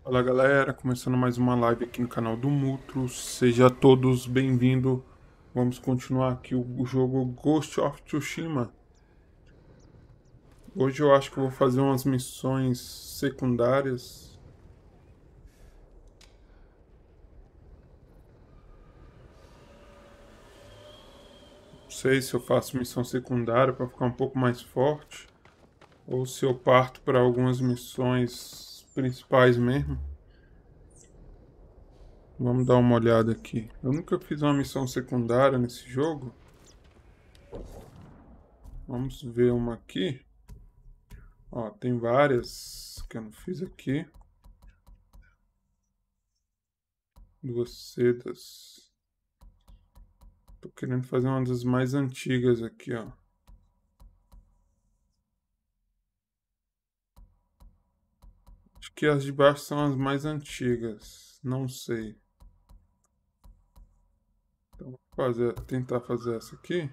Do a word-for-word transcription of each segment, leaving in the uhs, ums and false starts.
Fala galera, começando mais uma live aqui no canal do Mutro. Seja todos bem-vindos. Vamos continuar aqui o, o jogo Ghost of Tsushima. Hoje eu acho que eu vou fazer umas missões secundárias. Não sei se eu faço missão secundária para ficar um pouco mais forte, ou se eu parto para algumas missões principais mesmo. Vamos dar uma olhada aqui. Eu nunca fiz uma missão secundária nesse jogo. Vamos ver uma aqui. Ó, tem várias que eu não fiz aqui. Duas sedas. Tô querendo fazer uma das mais antigas aqui, ó. Acho que as de baixo são as mais antigas. Não sei. Então vou fazer, tentar fazer essa aqui.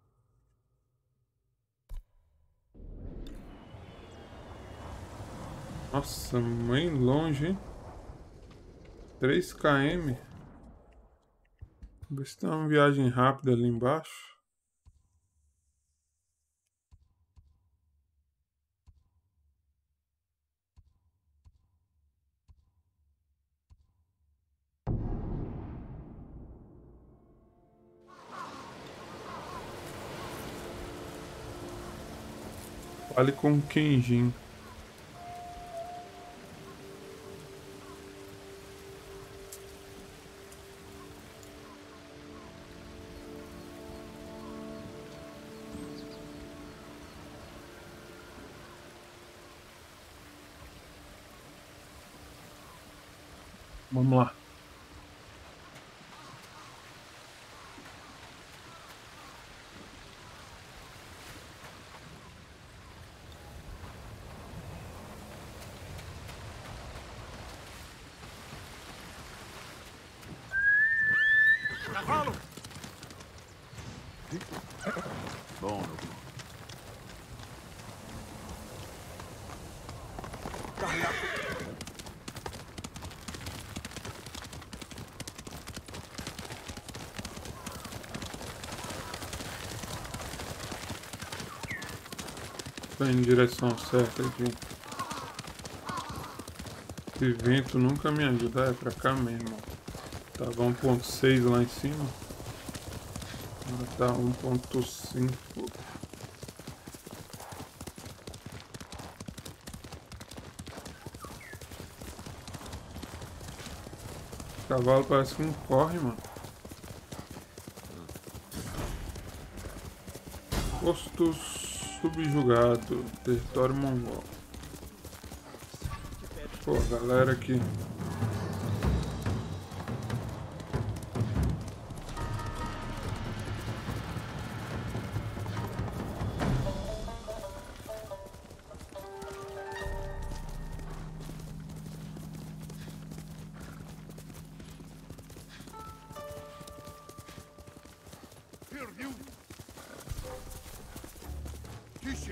Nossa, bem longe, hein? três quilômetros. Ver se tem uma viagem rápida ali embaixo. Fale com o Kenjin. Vamos lá. Cavalo! Bom, meu filho. Tô indo em direção certa aqui. Esse vento nunca me ajuda. É pra cá mesmo. Tava um ponto seis lá em cima. Agora tá um ponto cinco. O cavalo parece que não corre, mano. Posto subjugado. Território mongol. Pô, galera aqui. Perdeu! Kishi!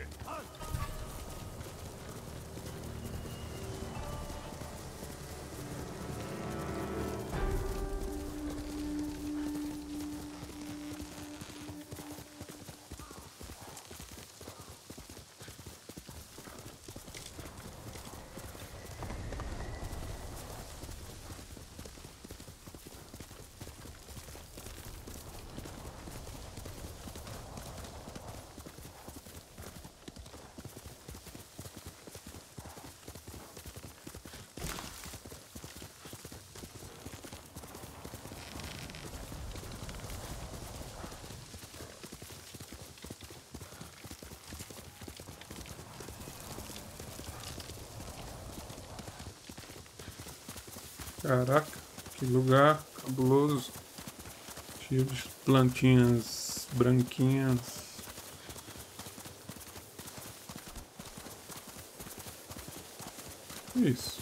Caraca, que lugar cabuloso. Cheio de plantinhas branquinhas. Isso.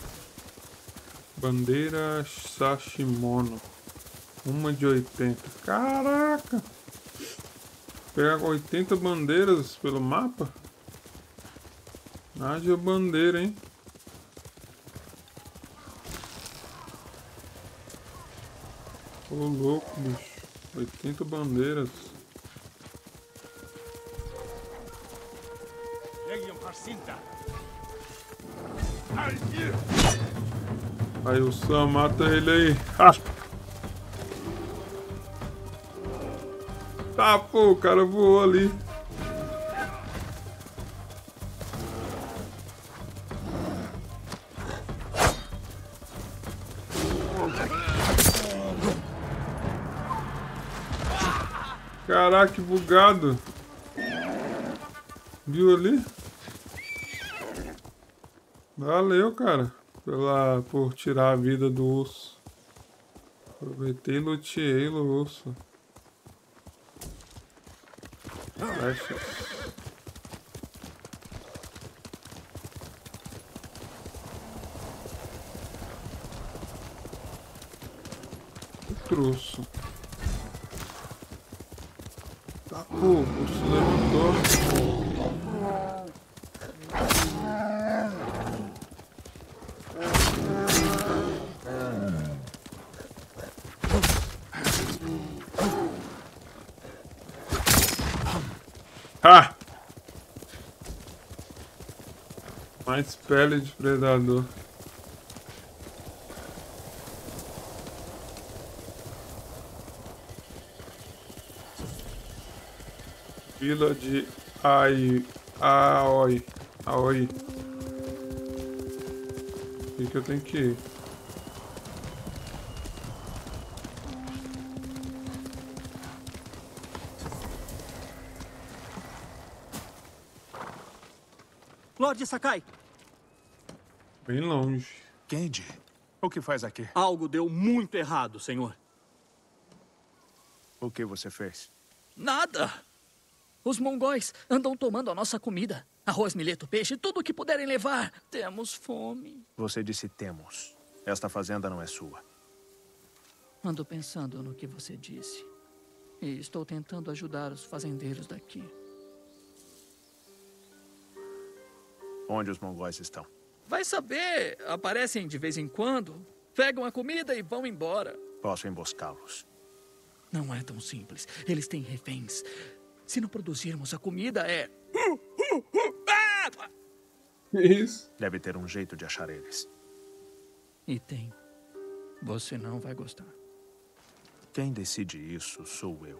Bandeira Sashimono. Uma de oitenta. Caraca! Pegar oitenta bandeiras pelo mapa? Haja bandeira, hein? louco, bicho. oitenta bandeiras. Aí o Sam mata ele aí. Ah! Tá, pô, o cara voou ali. Caraca, que bugado. Viu ali? Valeu, cara, pela, por tirar a vida do urso. Aproveitei e luteei o urso. Flechas. Truço. Tá, pô, o urso levantou. Ah! Mais pele de predador. Vila de Ai... Aoi. Aoi. O que eu tenho que ir? Lorde Sakai! Bem longe. Genji, o que faz aqui? Algo deu muito errado, senhor. O que você fez? Nada! Os mongóis andam tomando a nossa comida. Arroz, milheto, peixe, tudo o que puderem levar. Temos fome. Você disse temos. Esta fazenda não é sua. Ando pensando no que você disse. E estou tentando ajudar os fazendeiros daqui. Onde os mongóis estão? Vai saber. Aparecem de vez em quando, pegam a comida e vão embora. Posso emboscá-los. Não é tão simples. Eles têm reféns. Se não produzirmos a comida, é... Isso. Deve ter um jeito de achar eles. E tem. Você não vai gostar. Quem decide isso sou eu.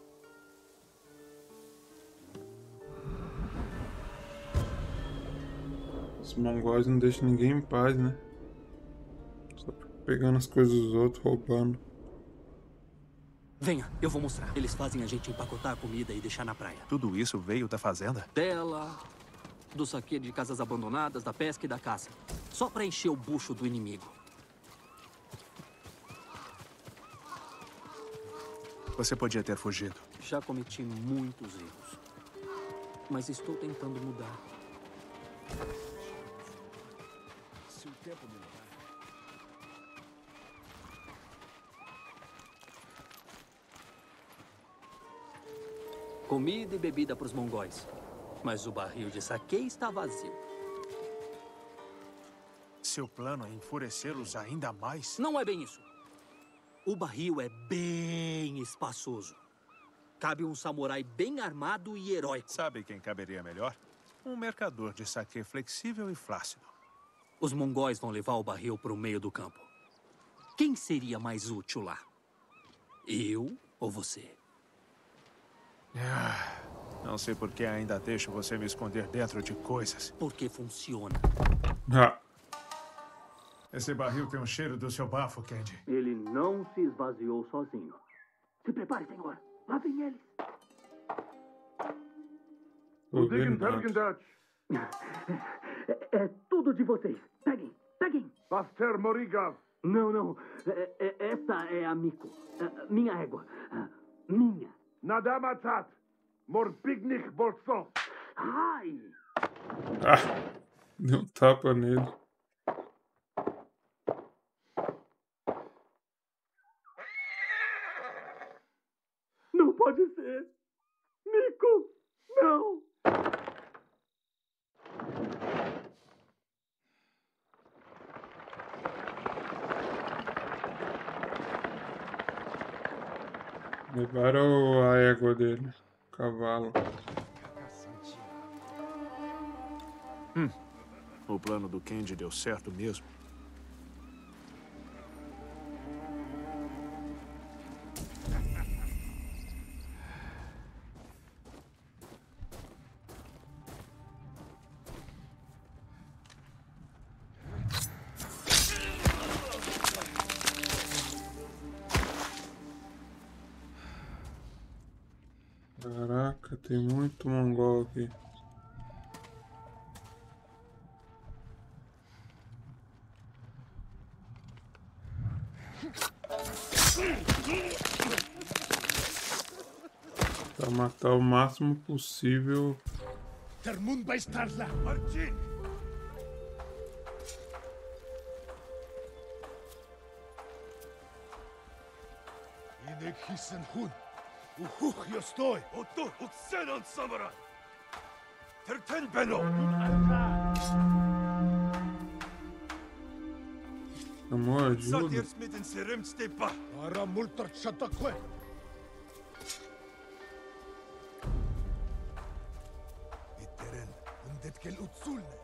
Os mongóis não deixam ninguém em paz, né? Só pegando as coisas dos outros, roubando. Venha, eu vou mostrar. Eles fazem a gente empacotar a comida e deixar na praia. Tudo isso veio da fazenda? Dela, do saque de casas abandonadas, da pesca e da caça. Só para encher o bucho do inimigo. Você podia ter fugido. Já cometi muitos erros. Mas estou tentando mudar. Se o tempo melhorar... Comida e bebida para os mongóis. Mas o barril de saquê está vazio. Seu plano é enfurecê-los ainda mais? Não é bem isso. O barril é bem espaçoso. Cabe um samurai bem armado e heróico. Sabe quem caberia melhor? Um mercador de saquê flexível e flácido. Os mongóis vão levar o barril para o meio do campo. Quem seria mais útil lá? Eu ou você? Ah, não sei por que ainda deixo você me esconder dentro de coisas. Porque funciona. Ah. Esse barril tem um cheiro do seu bafo, Candy. Ele não se esvaziou sozinho. Se prepare, senhor. Lá vem eles. Tô vendo nada. É, é tudo de vocês. Peguem, peguem. Baster Morigav. Não, não. É, é, essa é a Miko. É, minha égua. Minha. Nadamatat. Morbignik Bolson. Ai! Ah, deu um tapa nele. Não pode ser. Miko, não. Levaram a égua dele, o cavalo. Hum, o plano do Kenji deu certo mesmo. Caraca, tem muito mongol aqui. Pra matar o máximo possível. Termun vai estar lá. Martin! Inek hissen hun. Uhuch jostoi. Oto uksenon samurai. Terten beno. Amor, ajuda. Satirs mit den serim stepa. Ara multar chatakwe. Iteren undetkel utsulne.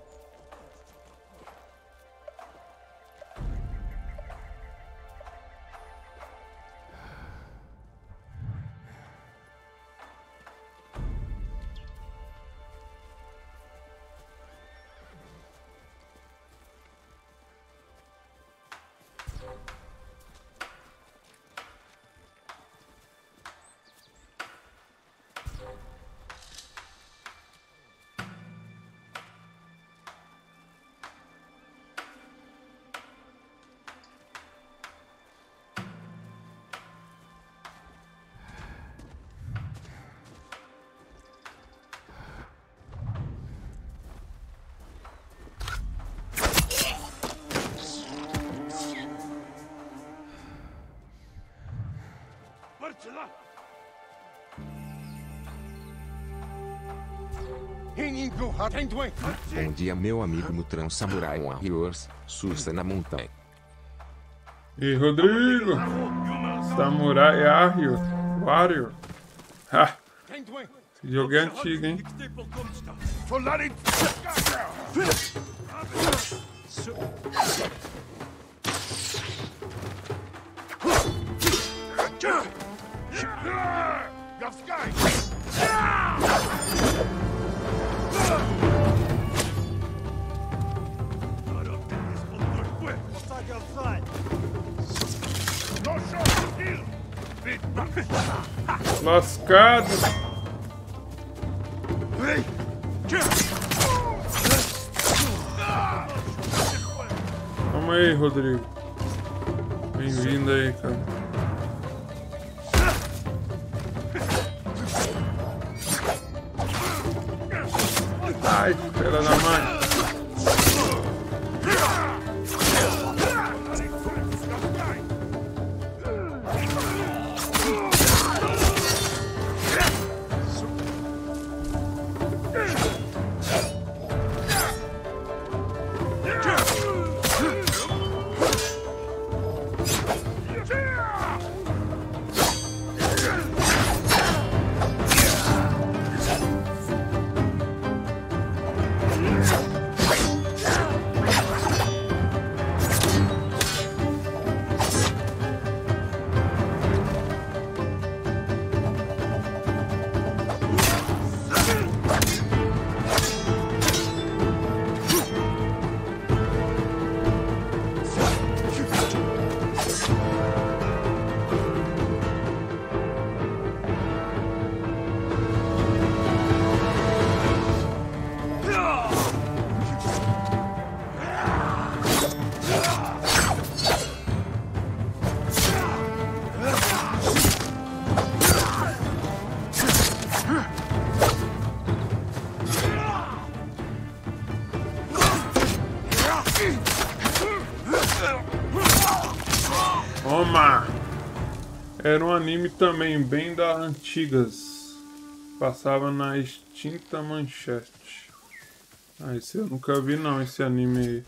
Bom dia, meu amigo Mutran Samurai Warriors, Sussa na montanha. E Rodrigo, Samurai Warrior, Warrior. Ha! Esse jogo é antigo, hein? Lascado! Calma aí, Rodrigo. Bem-vindo aí, cara. Ai, filha da mãe. Toma! Era um anime também bem da antigas. Passava na extinta Manchete. Ah, esse eu nunca vi não, esse anime aí.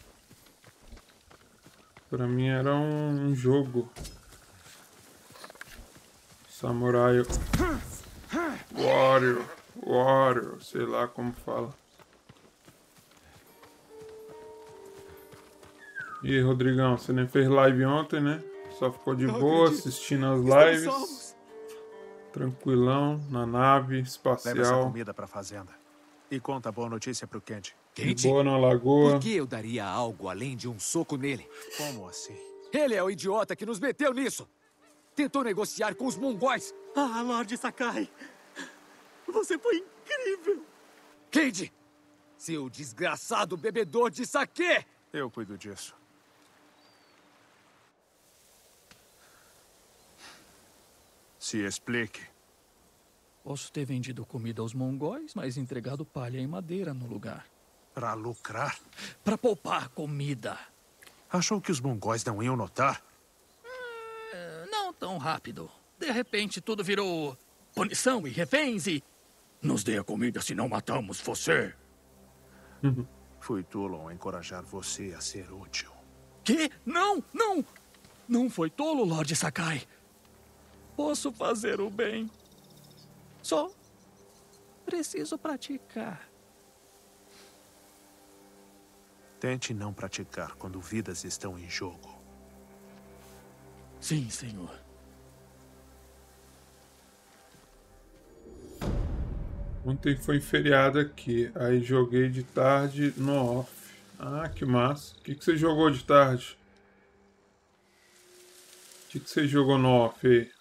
Pra mim era um jogo. Samurai Warrior, Warrior, sei lá como fala. E aí, Rodrigão, você nem fez live ontem, né? Só ficou de boa assistindo as lives. Tranquilão, na nave Leva essa espacial. comida pra fazenda. E conta a boa notícia pro Kenji. De Kenji? boa na lagoa. Por que eu daria algo além de um soco nele? Como assim? Ele é o idiota que nos meteu nisso! Tentou negociar com os mongóis! Ah, Lorde Sakai! Você foi incrível! Kenji! Seu desgraçado bebedor de saquê! Eu cuido disso. Se explique. Posso ter vendido comida aos mongóis, mas entregado palha e madeira no lugar. Pra lucrar? Pra poupar comida. Achou que os mongóis não iam notar? É, não tão rápido. De repente tudo virou punição e reféns e... Nos dê a comida, senão matamos você. Fui tolo ao encorajar você a ser útil. Que? Não, não! Não foi tolo, Lorde Sakai. Posso fazer o bem. Só preciso praticar. Tente não praticar quando vidas estão em jogo. Sim, senhor. Ontem foi feriado aqui, aí joguei de tarde no off. Ah, que massa. O que, que você jogou de tarde? O que, que você jogou no off aí?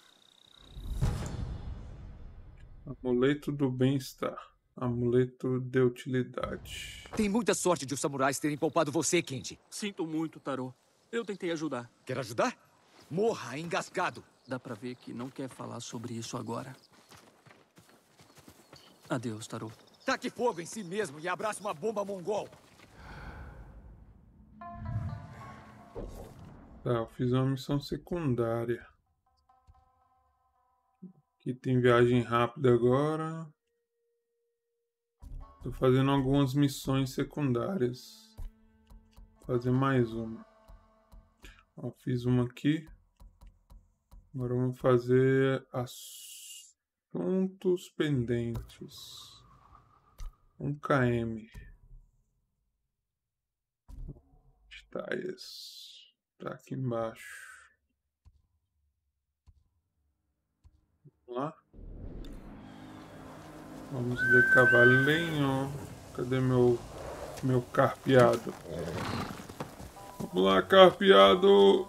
Amuleto do bem-estar. Amuleto de utilidade. Tem muita sorte de os samurais terem poupado você, Kenji. Sinto muito, Tarô. Eu tentei ajudar. Quer ajudar? Morra engasgado. Dá pra ver que não quer falar sobre isso agora. Adeus, Tarô. Taque fogo em si mesmo e abrace uma bomba mongol. Tá, eu fiz uma missão secundária. Aqui tem viagem rápida agora. Tô fazendo algumas missões secundárias. Vou fazer mais uma. Ó, fiz uma aqui. Agora vamos fazer assuntos pendentes. um quilômetro. Tá esse. Tá aqui embaixo. Vamos lá. Vamos de cavalinho. Cadê meu meu carpeado? Vamos lá, carpeado.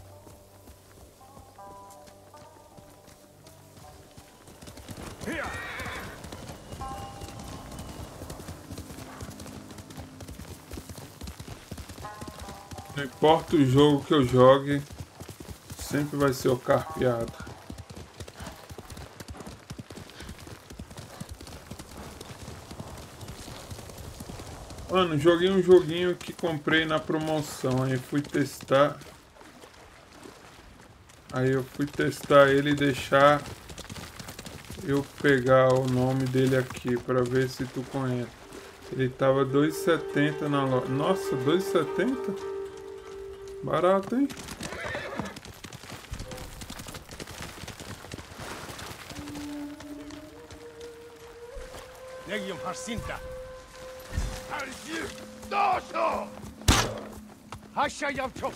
Não importa o jogo que eu jogue, sempre vai ser o carpeado. Mano, joguei um joguinho que comprei na promoção, aí fui testar. Aí eu fui testar ele e deixar eu pegar o nome dele aqui pra ver se tu conhece. Ele tava dois e setenta na loja. Nossa, dois e setenta? Barato, hein? Legion Harsinta. Harsi Doso. Hasha Yavcho.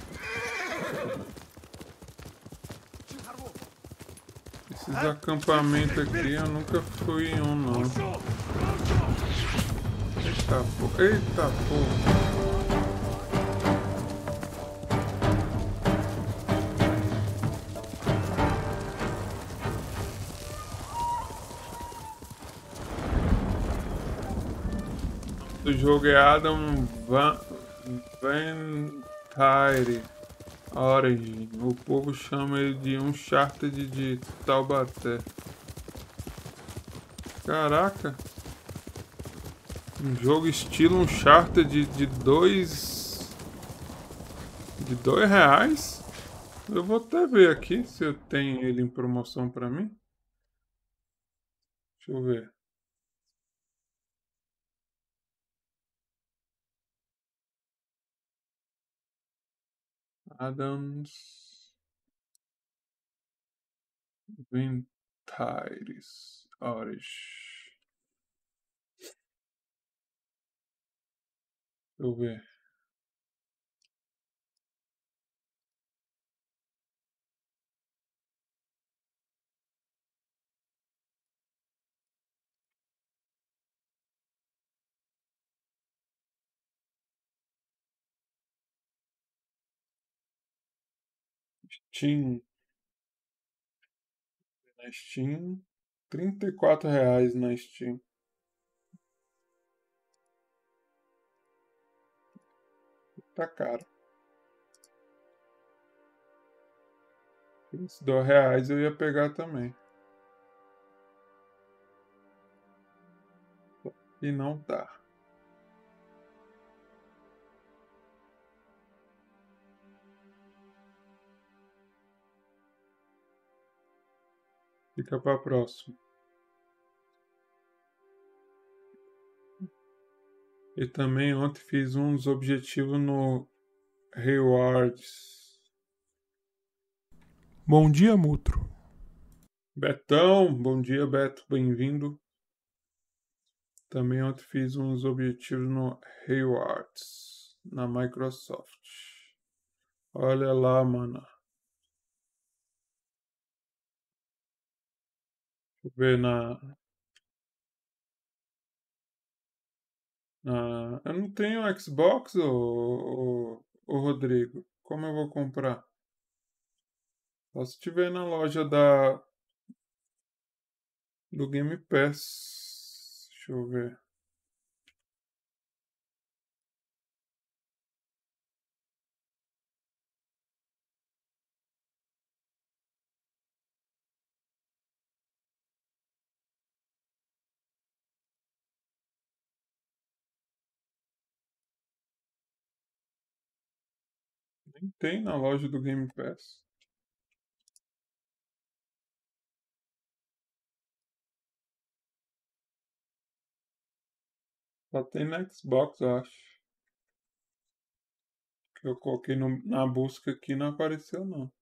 Esses acampamentos aqui eu nunca fui em um, não. Eita porra, eita porra. O jogo é Adam Van Ventire Origin. O povo chama ele de Uncharted de Taubaté. Caraca! Um jogo estilo Uncharted de, de dois... De dois reais? Eu vou até ver aqui se eu tenho ele em promoção pra mim. Deixa eu ver. Adams Tires. Horas. Deixa eu ver. Steam. Na Steam. trinta e quatro reais na Steam. Tá caro. Se dois reais eu ia pegar também. E não tá. Fica pra próxima. E também ontem fiz uns objetivos no Rewards. Bom dia, Mutro. Betão, bom dia, Beto, bem-vindo. Também ontem fiz uns objetivos no Rewards, na Microsoft. Olha lá, mano. Deixa eu ver na... na... Eu não tenho Xbox, ô, ô, ô Rodrigo. Como eu vou comprar? Só se tiver na loja da... do Game Pass. Deixa eu ver. Nem tem na loja do Game Pass. Só tem na Xbox, eu acho. Que eu coloquei no, na busca aqui, não apareceu não.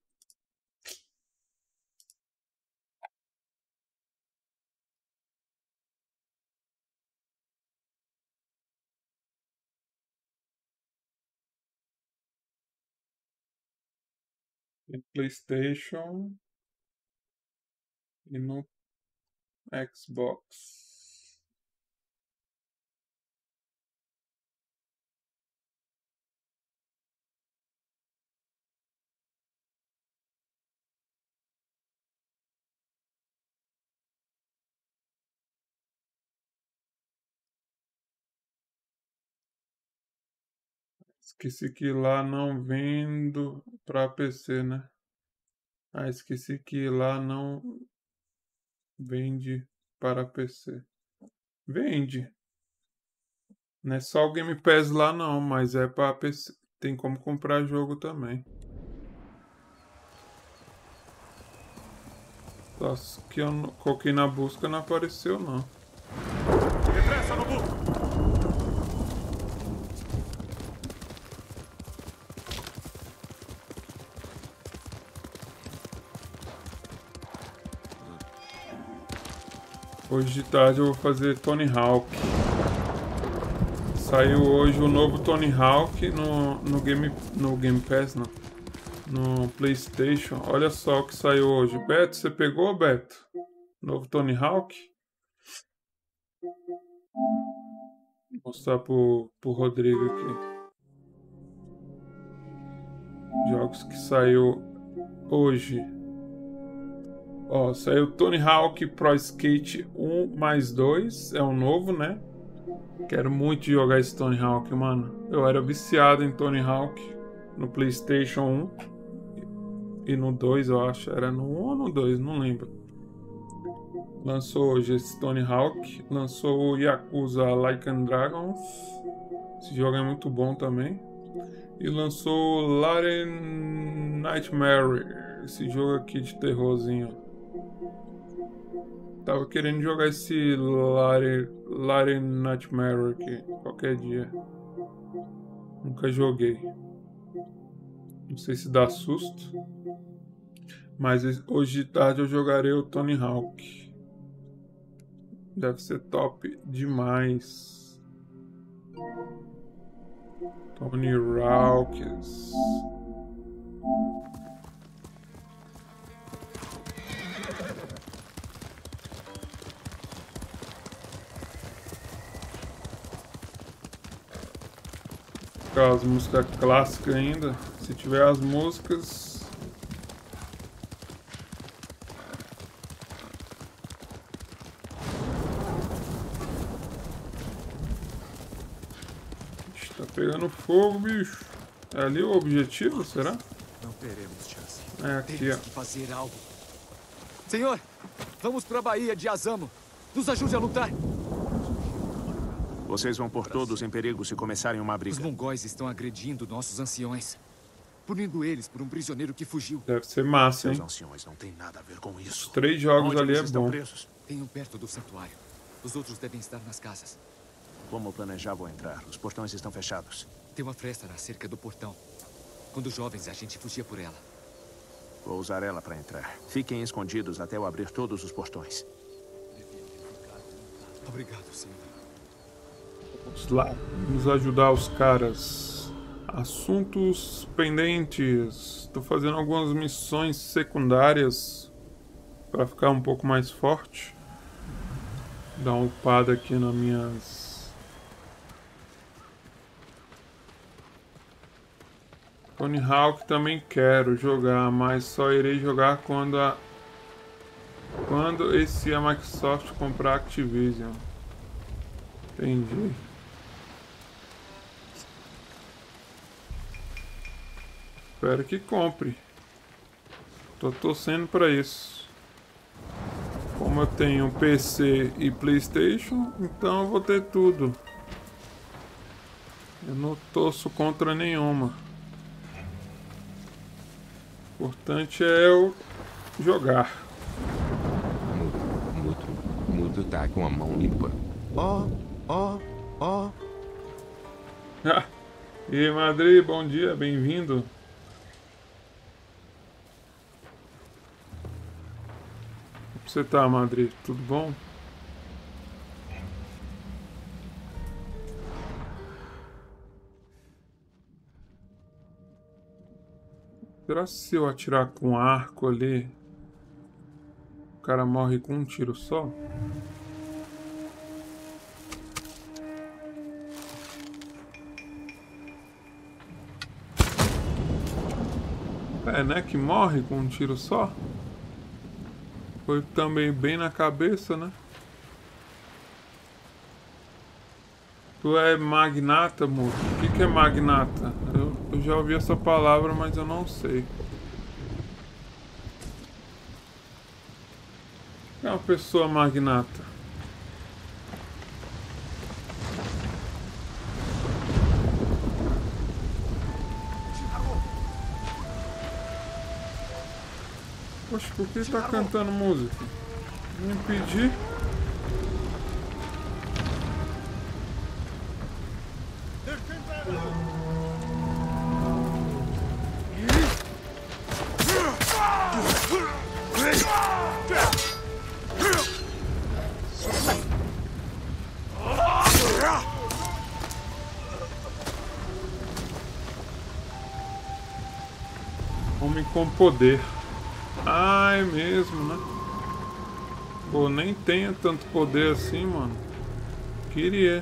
Tem PlayStation e no Xbox. Esqueci que lá não vendo para P C, né? Ah, esqueci que lá não vende para P C. Vende. Não é só o Game Pass lá não, mas é para P C. Tem como comprar jogo também. Só que eu não, coloquei na busca não apareceu não. Depressa no burro! Hoje de tarde eu vou fazer Tony Hawk. Saiu hoje o novo Tony Hawk no, no, Game, no Game Pass, não. No PlayStation. Olha só o que saiu hoje. Beto, você pegou, Beto? Novo Tony Hawk? Vou mostrar pro, pro Rodrigo aqui. Jogos que saiu hoje. Ó, saiu Tony Hawk Pro Skate um mais dois. É um novo, né? Quero muito jogar esse Tony Hawk, mano. Eu era viciado em Tony Hawk no PlayStation um e no dois, eu acho. Era no um ou no dois, não lembro. Lançou hoje esse Tony Hawk. Lançou o Yakuza Like a Dragons. Esse jogo é muito bom também. E lançou o Laren Nightmare. Esse jogo aqui de terrorzinho. Tava querendo jogar esse Laren Nightmare aqui qualquer dia. Nunca joguei. Não sei se dá susto. Mas hoje de tarde eu jogarei o Tony Hawk. Deve ser top demais. Tony Hawks. As músicas clássicas ainda. Se tiver as músicas. Ixi, tá pegando fogo, bicho. É ali o objetivo, será? Não teremos chance. É aqui, Temos ó. que fazer algo. Senhor, vamos para a Baía de Azamo. Nos ajude a lutar. Vocês vão pôr todos em perigo se começarem uma Os briga. mongóis estão agredindo nossos anciões, punindo eles por um prisioneiro que fugiu. Deve ser massa, hein? Seus anciões não têm nada a ver com isso. Os três jogos Onde ali é eles estão bom. presos? Tem um perto do santuário. Os outros devem estar nas casas. Como planejavam entrar? Os portões estão fechados. Tem uma fresta na cerca do portão. Quando jovens, a gente fugia por ela. Vou usar ela para entrar. Fiquem escondidos até eu abrir todos os portões. Obrigado, senhor. Vamos lá, vamos ajudar os caras. Assuntos pendentes. Estou fazendo algumas missões secundárias para ficar um pouco mais forte. Dar uma upada aqui nas minhas. Tony Hawk também quero jogar, mas só irei jogar quando a quando esse a Microsoft comprar a Activision. Entendi. Espero que compre. Tô torcendo para isso. Como eu tenho P C e PlayStation, então eu vou ter tudo. Eu não torço contra nenhuma. O importante é eu jogar. Mudo, mudo, mudo tá com a mão limpa. Ó, ó, ó. E aí, Madrid, bom dia, bem-vindo. Como você tá, Madrid? Tudo bom? Será que se eu atirar com arco ali, o cara morre com um tiro só? É, né? Que morre com um tiro só? Foi também bem na cabeça, né? Tu é magnata, moço? O que, que é magnata? Eu, eu já ouvi essa palavra, mas eu não sei. O que é uma pessoa magnata? Poxa, por que ele tá cantando música? Me impedir? Homem com poder. Ah, é mesmo, né? Pô, nem tenho tanto poder assim, mano. Queria.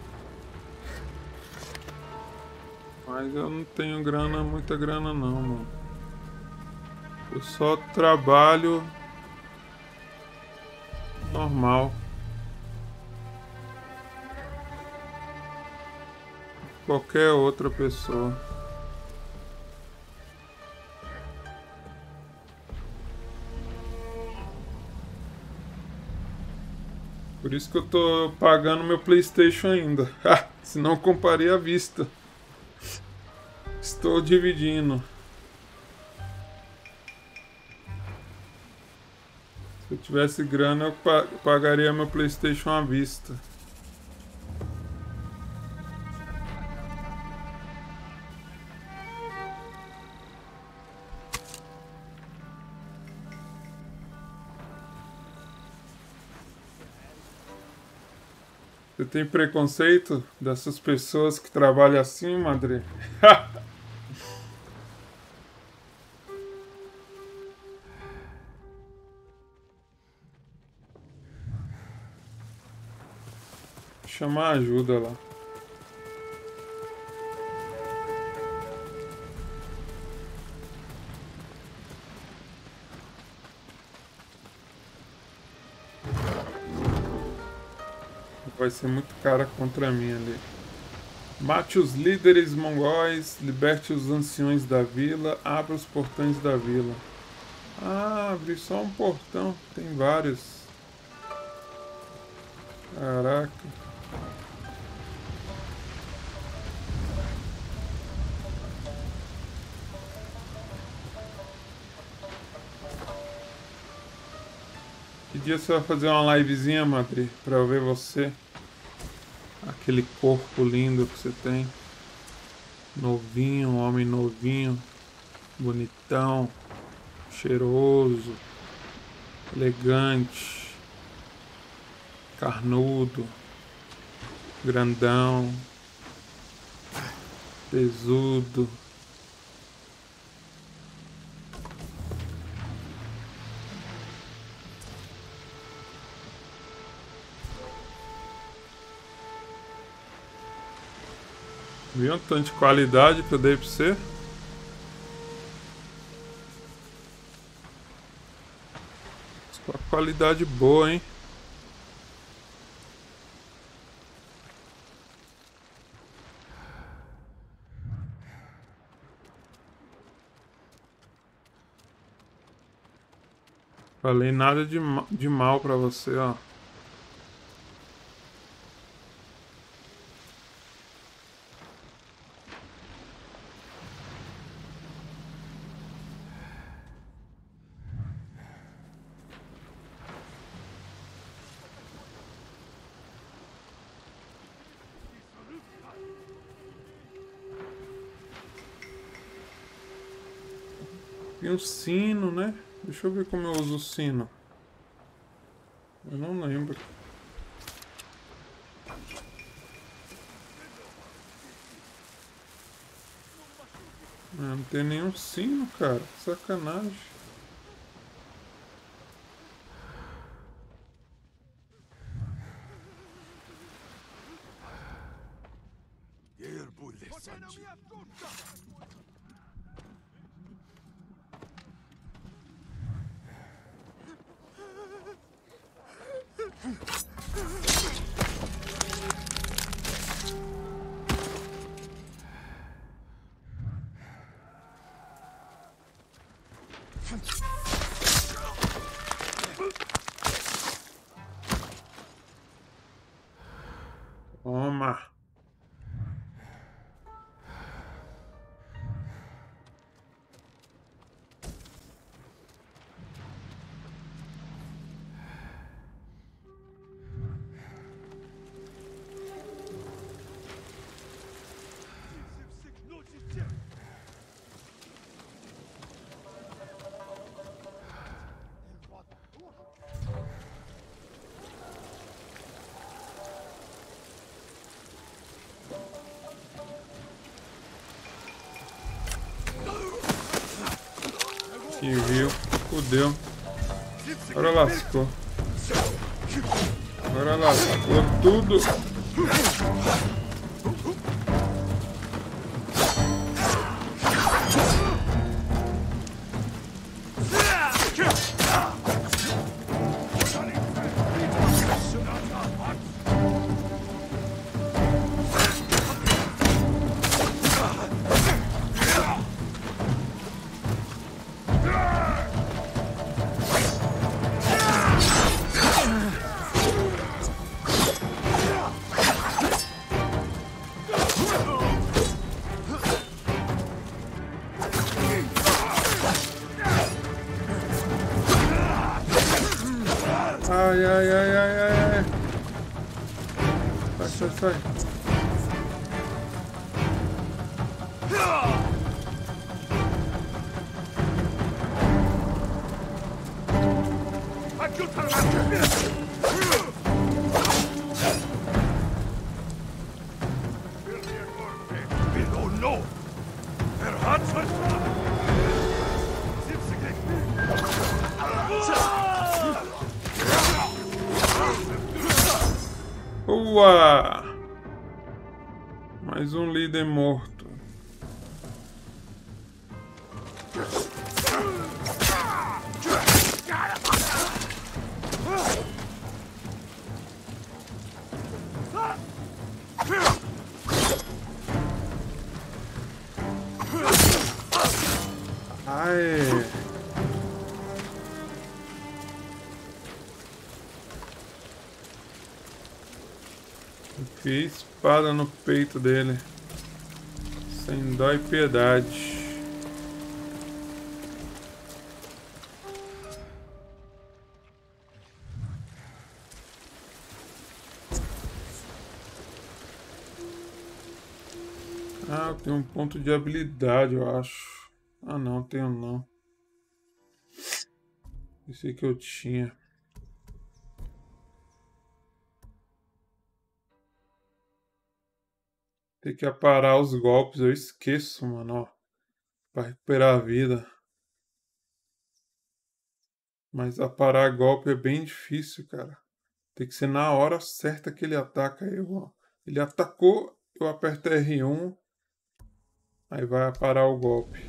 Mas eu não tenho grana, muita grana não, mano. Eu só trabalho normal. Qualquer outra pessoa. Por isso que eu tô pagando meu PlayStation ainda. Senão eu comprei à vista. Estou dividindo. Se eu tivesse grana, eu pa- pagaria meu PlayStation à vista. Você tem preconceito dessas pessoas que trabalham assim, Madre? Chamar ajuda lá. Vai ser muito cara contra mim ali. Mate os líderes mongóis, liberte os anciões da vila, abra os portões da vila. Ah, abri só um portão, tem vários. Caraca. Que dia você vai fazer uma livezinha, Madre, pra eu ver você? Aquele corpo lindo que você tem. Novinho, um homem novinho. Bonitão. Cheiroso. Elegante. Carnudo. Grandão. Tesudo. Viu o tanto de qualidade que eu dei pra você? Só qualidade boa, hein? Falei nada de, ma de mal pra você, ó. E o sino, né? Deixa eu ver como eu uso o sino. Eu não lembro. Ah, não tem nenhum sino, cara. Sacanagem. Toma. Que viu, fudeu. Agora lascou. Agora lascou tudo. Ai, ai, ai, ai, ai, ai. Sai, sai, sai. Boa! Mais um líder morto. Ai. Enfiei espada no peito dele. Sem dó e piedade. Ah, eu tenho um ponto de habilidade, eu acho. Ah, não, tenho não. Pensei que eu tinha. Tem que aparar os golpes, eu esqueço, mano, ó. Pra recuperar a vida. Mas aparar golpe é bem difícil, cara. Tem que ser na hora certa que ele ataca. Eu, ó. Ele atacou, eu aperto R um. Aí vai aparar o golpe.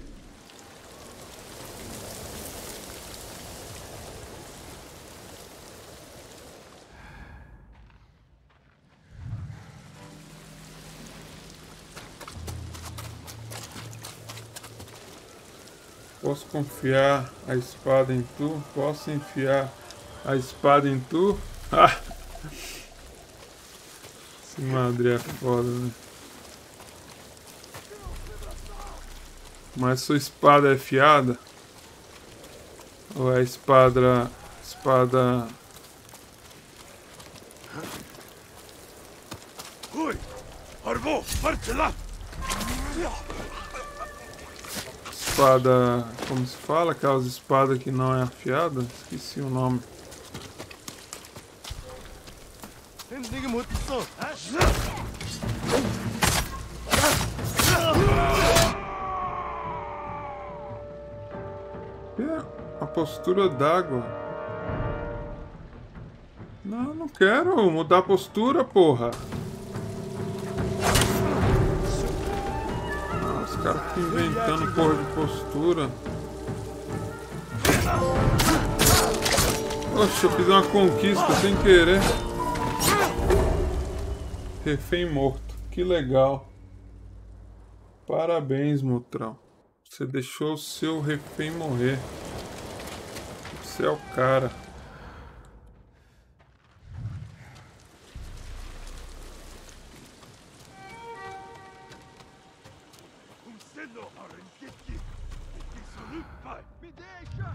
Posso confiar a espada em tu? Posso enfiar a espada em tu? Ah! Esse madre é foda, né? Mas sua espada é fiada? Ou é espada... Espada... Ui! Arvo! Parte lá! Espada... Como se fala? Aquelas espadas que não é afiada? Esqueci o nome. É, a postura d'água. Não, não quero mudar a postura, porra. Ah, os caras ficam inventando porra de postura. Oxe, eu fiz uma conquista sem querer. Refém morto. Que legal. Parabéns, Mutrão. Você deixou o seu refém morrer. Você é o cara. Me deixa!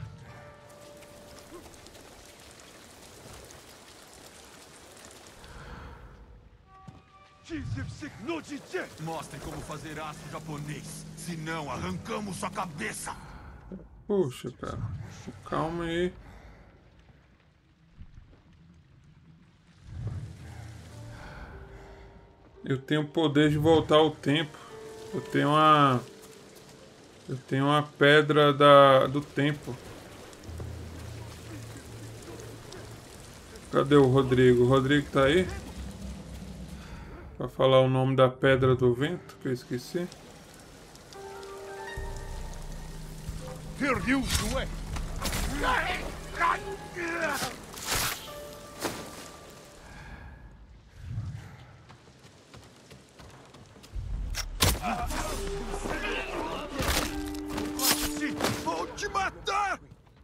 Mostrem como fazer aço japonês. Senão arrancamos sua cabeça. Puxa, cara. Calma aí. Eu tenho o poder de voltar ao tempo. Eu tenho uma... Eu tenho uma pedra da... do tempo. Cadê o Rodrigo? O Rodrigo tá aí? Pra falar o nome da pedra do vento, que eu esqueci. Vou te matar!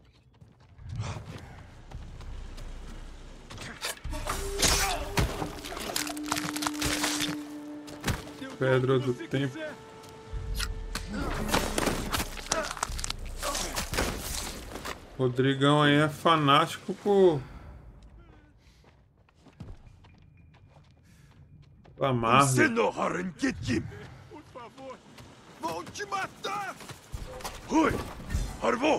Pedra do tempo. Rodrigão aí é fanático por... A Marvel. Por favor, vou te matar! Ui! Arvo!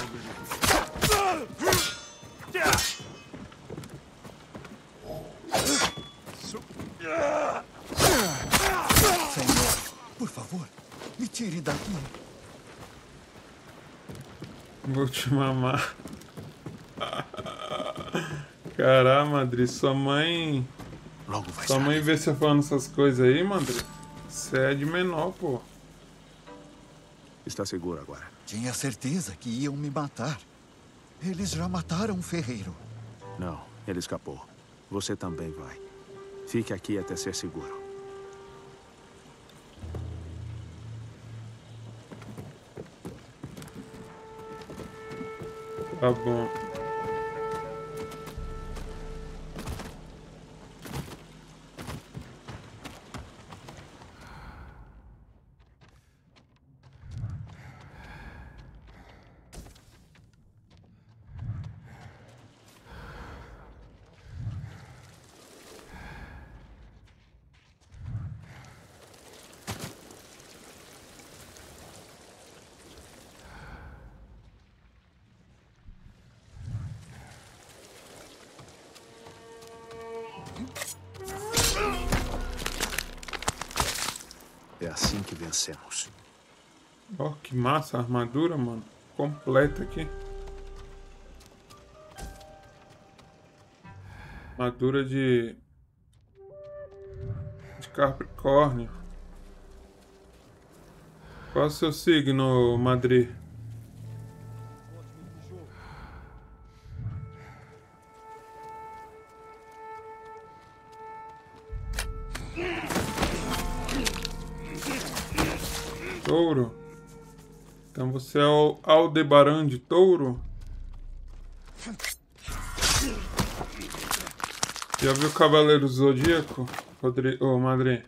Senhor, por favor, me tire daqui. Vou te mamar. Caramba, Madri, sua mãe Logo vai Sua mãe vê você falando essas coisas aí, Mandri. Você é de menor, pô. Está seguro agora. Tinha certeza que iam me matar. Eles já mataram o ferreiro. Não, ele escapou. Você também vai. Fique aqui até ser seguro. Tá bom. É assim que vencemos. Ó, que massa a armadura, mano. Completa aqui. Armadura de... de Capricórnio. Qual é o seu signo, Madri? Touro. Então você é o Aldebaran de Touro? Já viu o Cavaleiro Zodíaco, Rodri... Ô, Madri?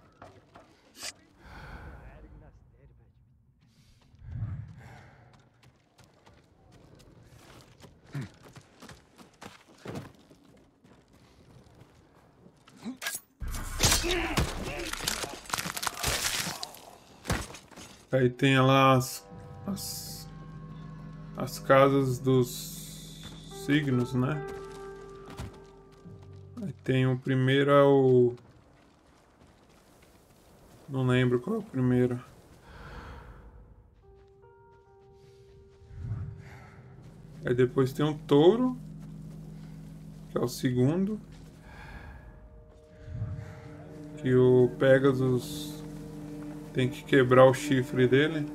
Aí tem lá as, as, as casas dos signos, né? Aí tem o primeiro é o... Não lembro qual é o primeiro. Aí depois tem o touro, que é o segundo. Que o Pegasus... tem que quebrar o chifre dele.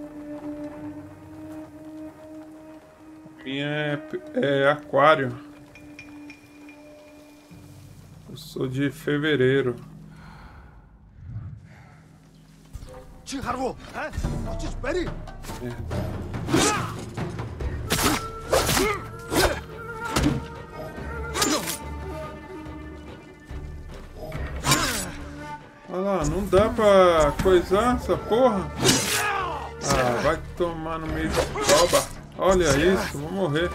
A minha é, é aquário. Eu sou de fevereiro. Olha lá, não dá pra coisar essa porra? Ah, vai tomar no meio da cobra. Olha isso, vou morrer.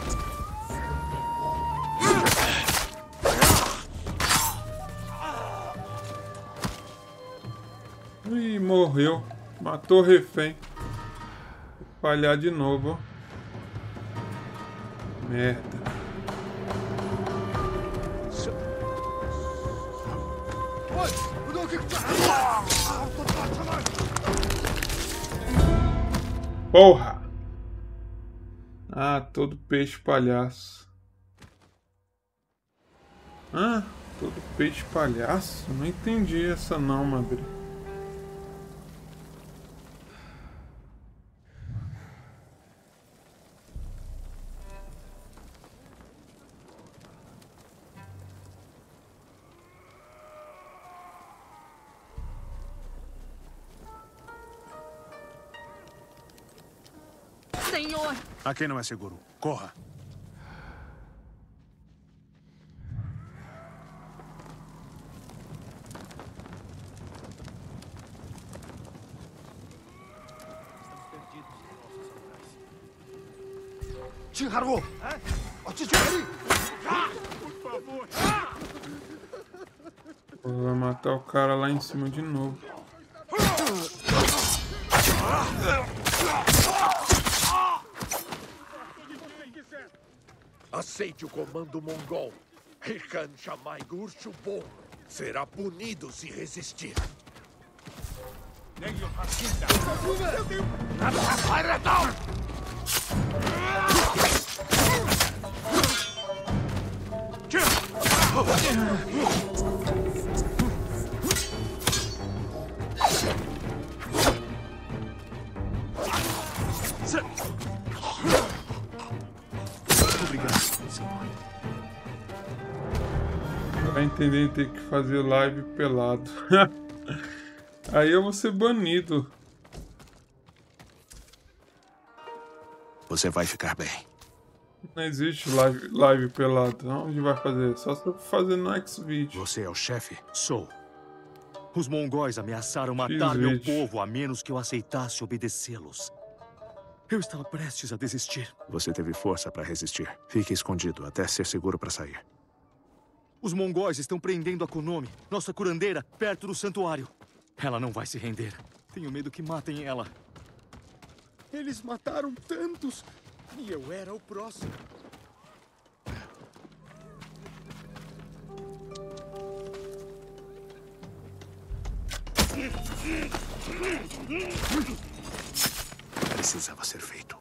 Ih, morreu. Matou o refém. Vou falhar de novo, ó. Merda. Porra! Ah, todo peixe palhaço. Ah, todo peixe palhaço? Não entendi essa não, Madri. Senhor! Aqui não é seguro. Corra. Chiharu! Por favor! Vai matar o cara lá em cima de novo. Aceite o comando mongol. Rikan Shamai Gurchubon será punido se resistir. Vai entender ter que fazer live pelado. Aí eu vou ser banido. Você vai ficar bem. Não existe live, live pelado. Onde vai fazer? Só se eu fazer no Xvideo. Você é o chefe? Sou. Os mongóis ameaçaram matar meu Xvideo. povo a menos que eu aceitasse obedecê-los. Eu estava prestes a desistir. Você teve força para resistir. Fique escondido até ser seguro para sair. Os mongóis estão prendendo a Konomi, nossa curandeira, perto do santuário. Ela não vai se render. Tenho medo que matem ela. Eles mataram tantos. E eu era o próximo. Precisava ser feito.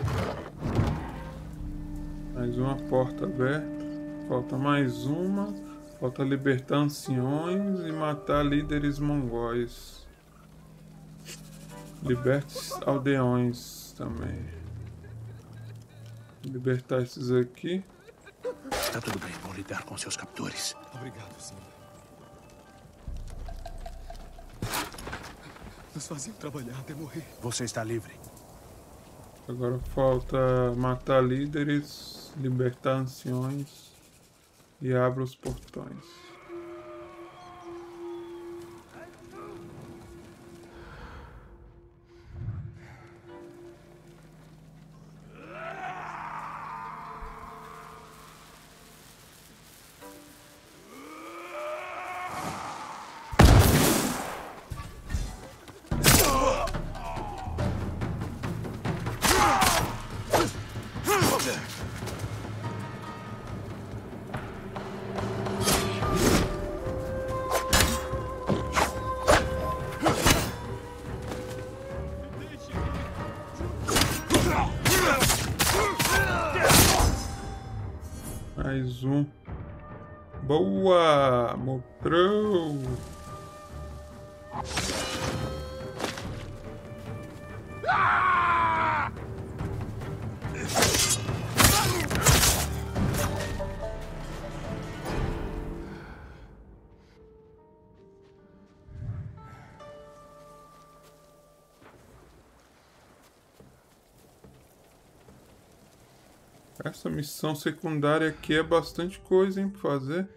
Mais uma porta aberta. Falta mais uma. Falta libertar anciões e matar líderes mongóis. Liberte aldeões também. Libertar esses aqui. Tá tudo bem, vou lidar com seus captores. Obrigado, Simba. Nos faziam trabalhar até morrer. Você está livre. Agora falta matar líderes, libertar anciões e abra os portões. Mais um. Boa! Mostrou! Essa missão secundária aqui é bastante coisa, hein, pra fazer.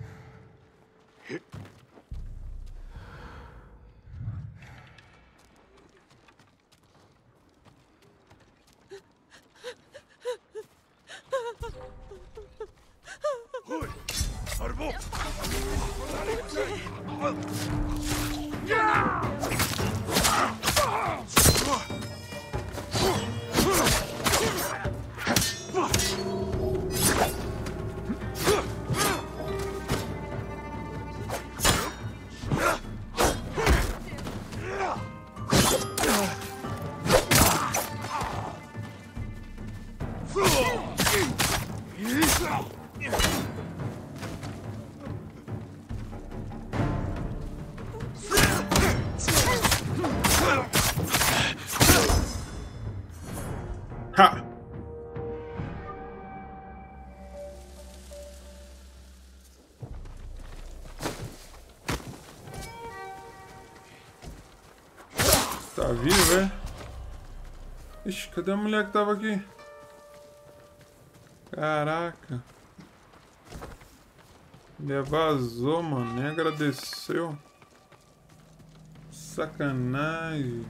Ha! Tá vivo, é? Ixi, cadê a mulher que tava aqui? Caraca. Ele vazou, mano. Nem agradeceu. Sacanagem.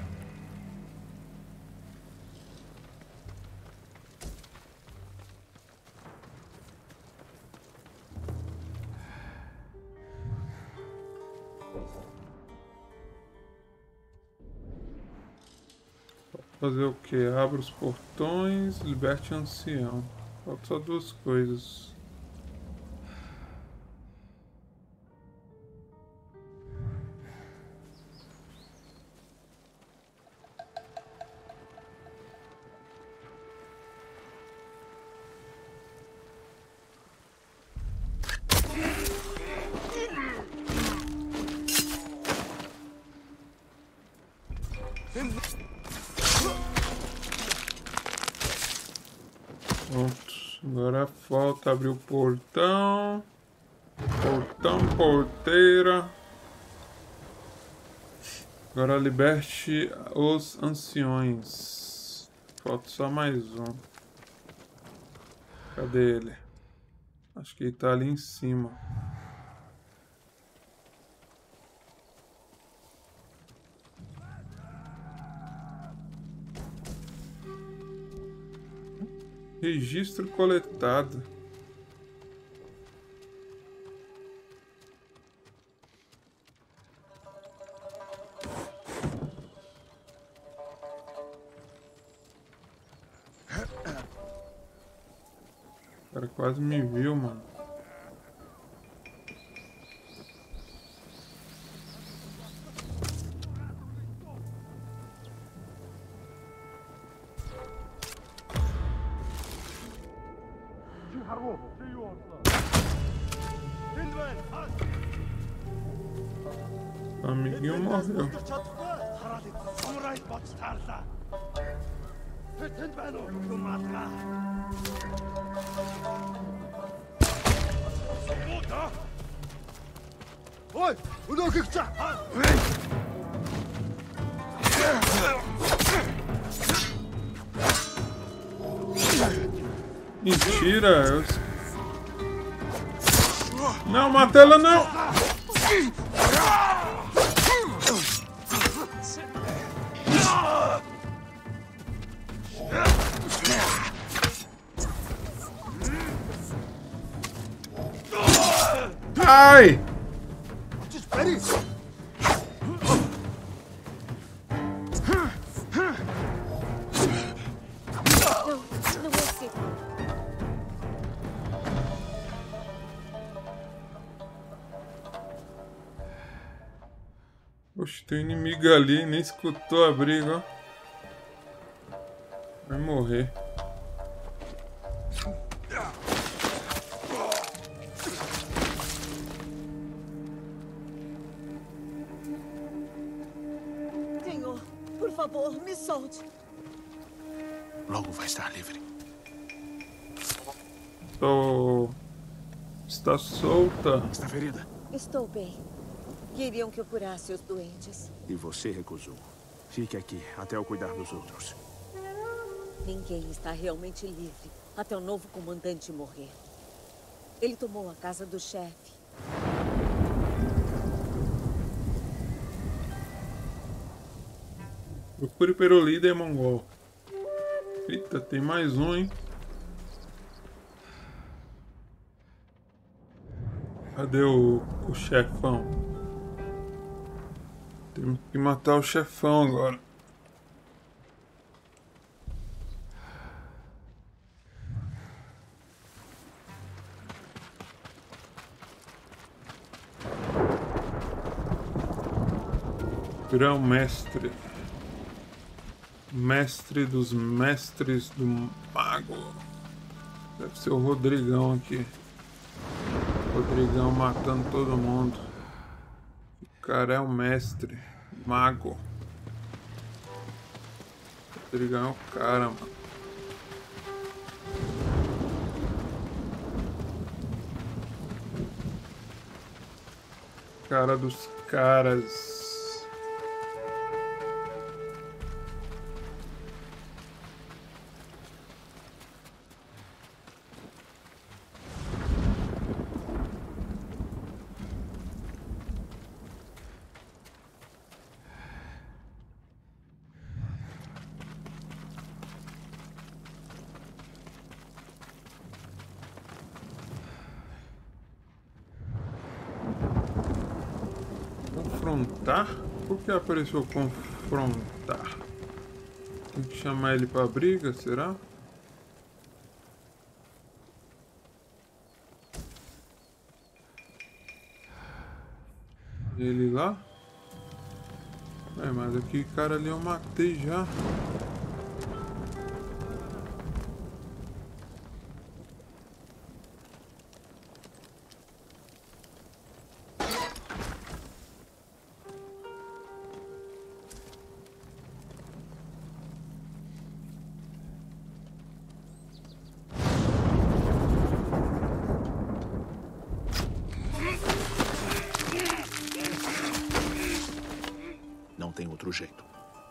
Fazer o que? Abra os portões, liberte ancião. Falta só duas coisas. Pronto, agora falta abrir o portão. Capitão Porteira. Agora liberte os anciões. Falta só mais um. Cadê ele? Acho que ele tá ali em cima. Registro coletado. O cara quase me viu, mano. O amiguinho morreu. Oi, o que que tá? Mentira, eu... Não, mata ela não! Ai! Oxe, tem um inimigo ali, nem escutou a briga, ó. Vai morrer. Senhor, por favor, me solte. Logo vai estar livre. Tô... Está solta. Está ferida? Estou bem. Queriam que eu curasse os doentes. E você recusou. Fique aqui até eu cuidar dos outros. Ninguém está realmente livre até o novo comandante morrer. Ele tomou a casa do chefe. Procure pelo líder mongol. Eita, tem mais um, hein? Cadê o, o chefão? Temos que matar o chefão agora. Grão-mestre. Mestre dos mestres do mago. Deve ser o Rodrigão aqui. Rodrigão matando todo mundo. O cara é o mestre. Mago. Rodrigão é o cara, mano. Cara dos caras. Confrontar? Por que apareceu confrontar? Tem que chamar ele pra briga, será? Ele lá? É, mas aquele cara ali eu matei já. Não tem outro jeito.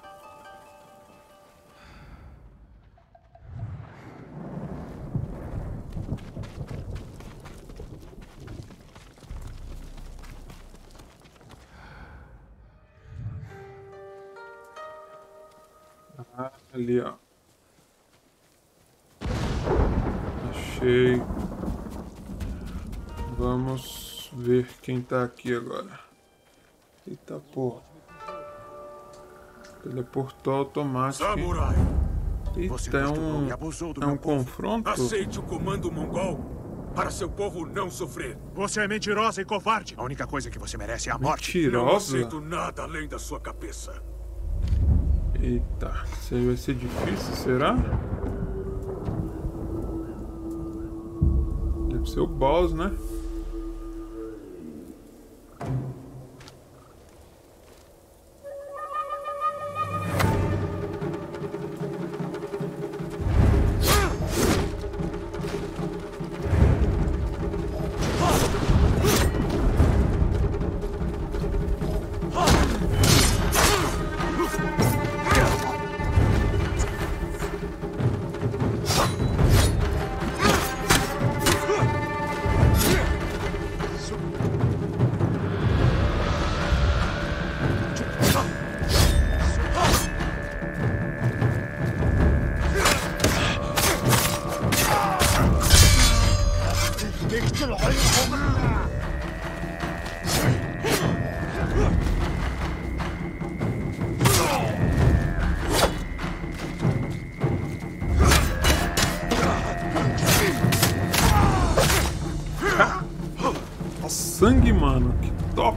Ah, ali, ó. Achei. Vamos ver quem tá aqui agora. Eita porra. Teleportou automático. Samurai! Eita, é um, é um confronto? Aceite o comando mongol para seu povo não sofrer. Você é mentirosa e covarde. A única coisa que você merece é a morte. Mentirosa? Não aceito nada além da sua cabeça. Eita, isso aí vai ser difícil, será? Deve ser o boss, né? Sangue, mano, que top!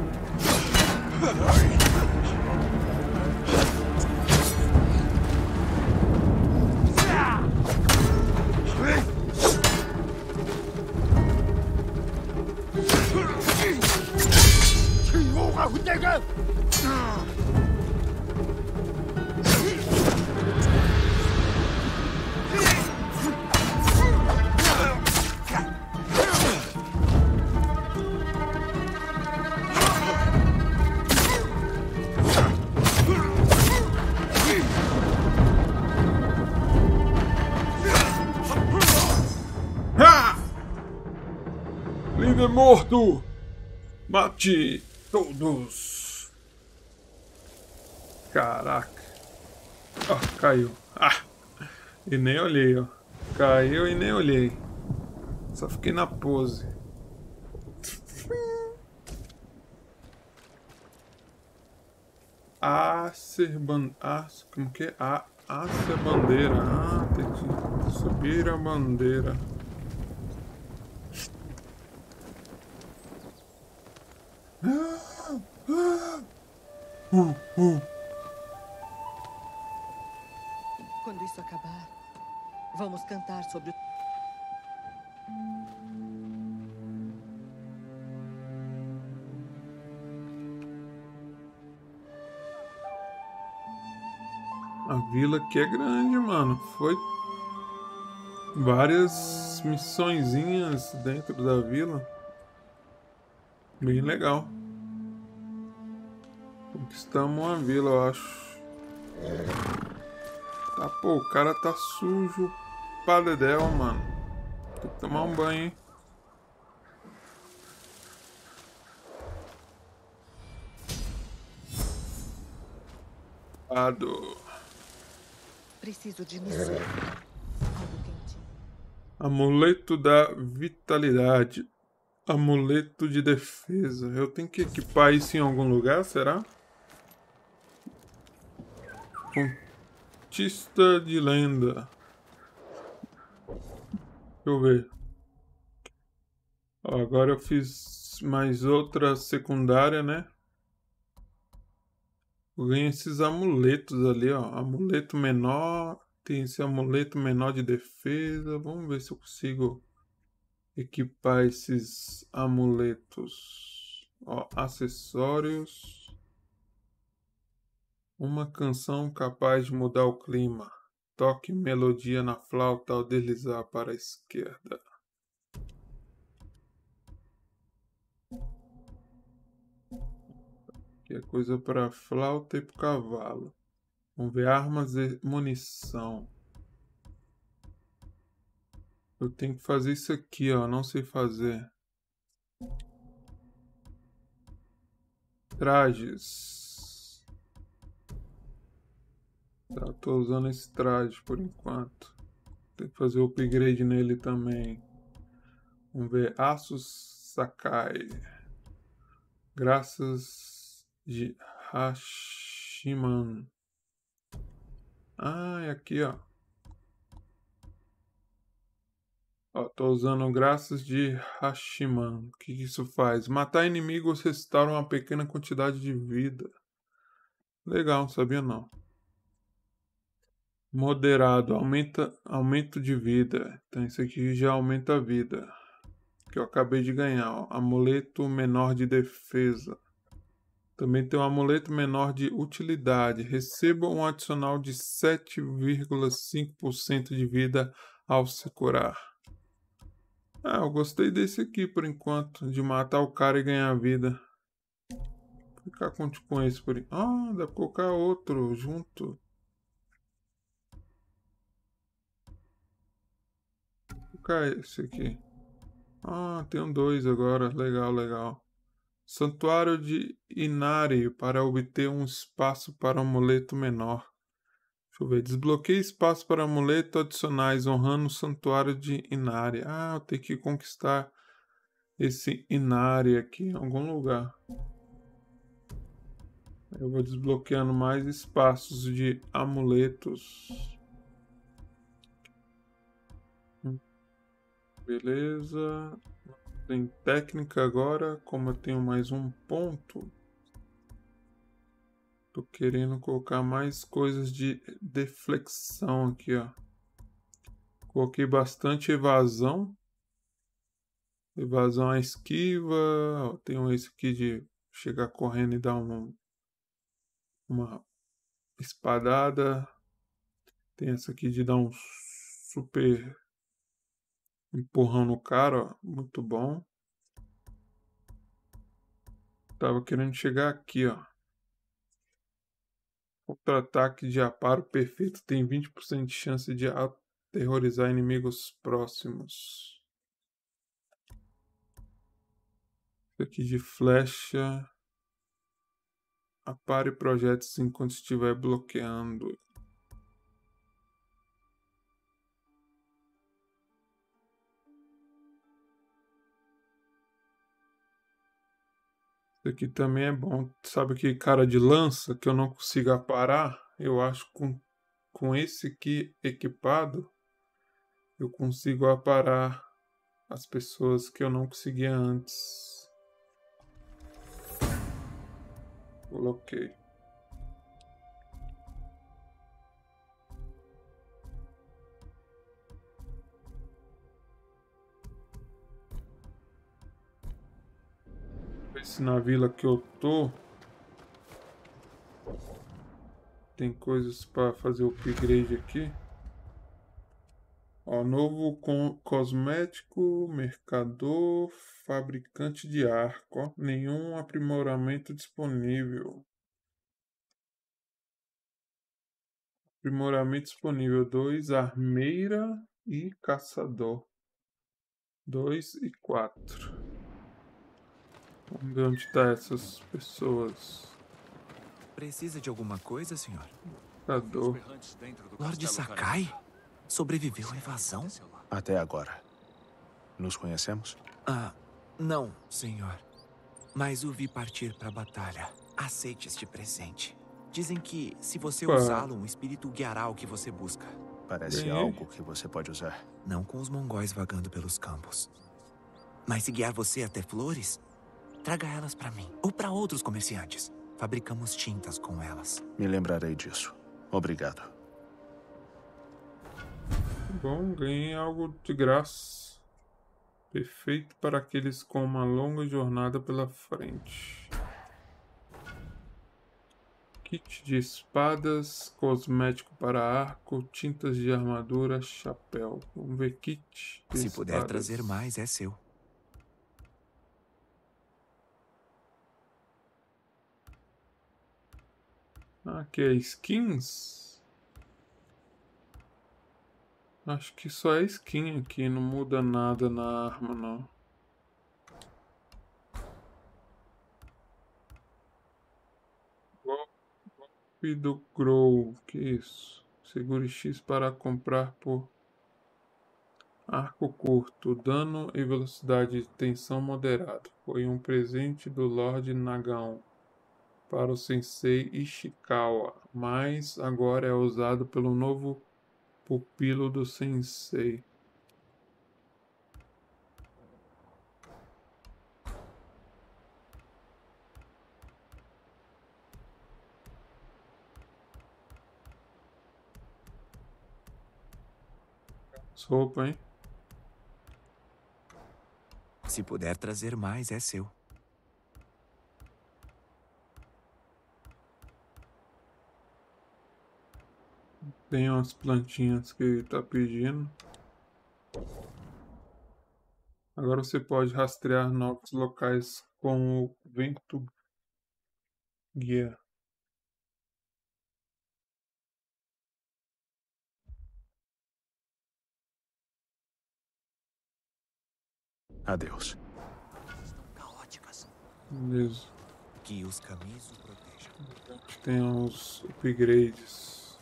Líder morto! Mate todos! Caraca! Oh, caiu. Ah! E nem olhei, ó. Caiu e nem olhei. Só fiquei na pose. Acer ban... As... Como que é? A... Acer a bandeira. Ah, tem que subir a bandeira. Uh, uh. Quando isso acabar, vamos cantar sobre o... A vila aqui é grande, mano. Foi várias missõezinhas dentro da vila. Bem legal. Conquistamos uma vila, eu acho. Tá, pô, o cara tá sujo pra dedéu, mano. Tem que tomar um banho, hein? Ado. Preciso de missão. Algo quentinho. Amuleto da vitalidade. Amuleto de defesa. Eu tenho que equipar isso em algum lugar, será? Contista de lenda. Deixa eu ver. Ó, agora eu fiz mais outra secundária, né? Eu ganhei esses amuletos ali, ó. Amuleto menor. Tem esse amuleto menor de defesa. Vamos ver se eu consigo equipar esses amuletos. Ó, acessórios. Uma canção capaz de mudar o clima. Toque melodia na flauta ao deslizar para a esquerda. Que é coisa para flauta e pro cavalo. Vamos ver armas e munição. Eu tenho que fazer isso aqui, ó. Não sei fazer. Trajes. Tá, tô usando esse traje por enquanto. Tem que fazer o upgrade nele também. Vamos ver. Asus Sakai. Graças de Hashiman. Ah, é aqui, ó. Ó, tô usando graças de Hashiman. O que isso faz? Matar inimigos restaura uma pequena quantidade de vida. Legal, não sabia não. Moderado, aumenta, aumento de vida. Então isso aqui já aumenta a vida. Que eu acabei de ganhar, ó. Amuleto menor de defesa. Também tem um amuleto menor de utilidade. Receba um adicional de sete vírgula cinco por cento de vida ao se curar. Ah, eu gostei desse aqui por enquanto. De matar o cara e ganhar vida. Vou ficar com, com esse por enquanto. Ah, dá pra colocar outro junto. Vou colocar esse aqui. Ah, tem dois agora. Legal, legal. Santuário de Inari para obter um espaço para amuleto menor. Deixa eu ver. Desbloqueie espaço para amuleto adicionais honrando o Santuário de Inari. Ah, eu tenho que conquistar esse Inari aqui em algum lugar. Eu vou desbloqueando mais espaços de amuletos. Beleza. Tem técnica agora, como eu tenho mais um ponto, tô querendo colocar mais coisas de deflexão aqui, ó. Coloquei bastante evasão. Evasão à esquiva. Ó, tem esse aqui de chegar correndo e dar um, uma espadada. Tem essa aqui de dar um super empurrão no cara, ó. Muito bom. Tava querendo chegar aqui, ó. Contra-ataque de aparo perfeito tem vinte por cento de chance de aterrorizar inimigos próximos. Isso aqui de flecha. Apare projetos enquanto estiver bloqueando. Isso aqui também é bom. Sabe que cara de lança que eu não consigo aparar? Eu acho que com, com esse aqui equipado eu consigo aparar as pessoas que eu não conseguia antes. Coloquei. Se na vila que eu tô tem coisas para fazer o upgrade aqui. Ó, novo com cosmético, mercador, fabricante de arco. Ó, nenhum aprimoramento disponível. Aprimoramento disponível dois, armeira e caçador. dois e quatro. Vamos ver onde tá essas pessoas. Precisa de alguma coisa, senhor? Caçador. Lord Sakai? Sobreviveu à invasão? Até agora. Nos conhecemos? Ah, não, senhor. Mas o vi partir para a batalha. Aceite este presente. Dizem que, se você Pá. usá-lo, um espírito guiará o que você busca. Parece Bem... algo que você pode usar. Não com os mongóis vagando pelos campos. Mas se guiar você até flores, traga elas para mim. Ou para outros comerciantes. Fabricamos tintas com elas. Me lembrarei disso. Obrigado. Bom, ganhei algo de graça. Perfeito para aqueles com uma longa jornada pela frente. Kit de espadas, cosmético para arco, tintas de armadura, chapéu. Vamos ver kit de Se espadas. puder trazer mais, é seu. Aqui é skins. Acho que só é skin aqui, não muda nada na arma não. Golpe do Grow, que isso? Segure X para comprar por arco curto, dano e velocidade de tensão moderado. Foi um presente do Lord Nagaon para o Sensei Ishikawa, mas agora é usado pelo novo pupilo do Sensei. Roupa, hein? Se puder trazer mais, é seu. Tem umas plantinhas que ele tá pedindo. Agora você pode rastrear novos locais com o vento guia. Adeus. Caóticas. Beleza. Que os caminhos o protejam. Aqui tem uns upgrades.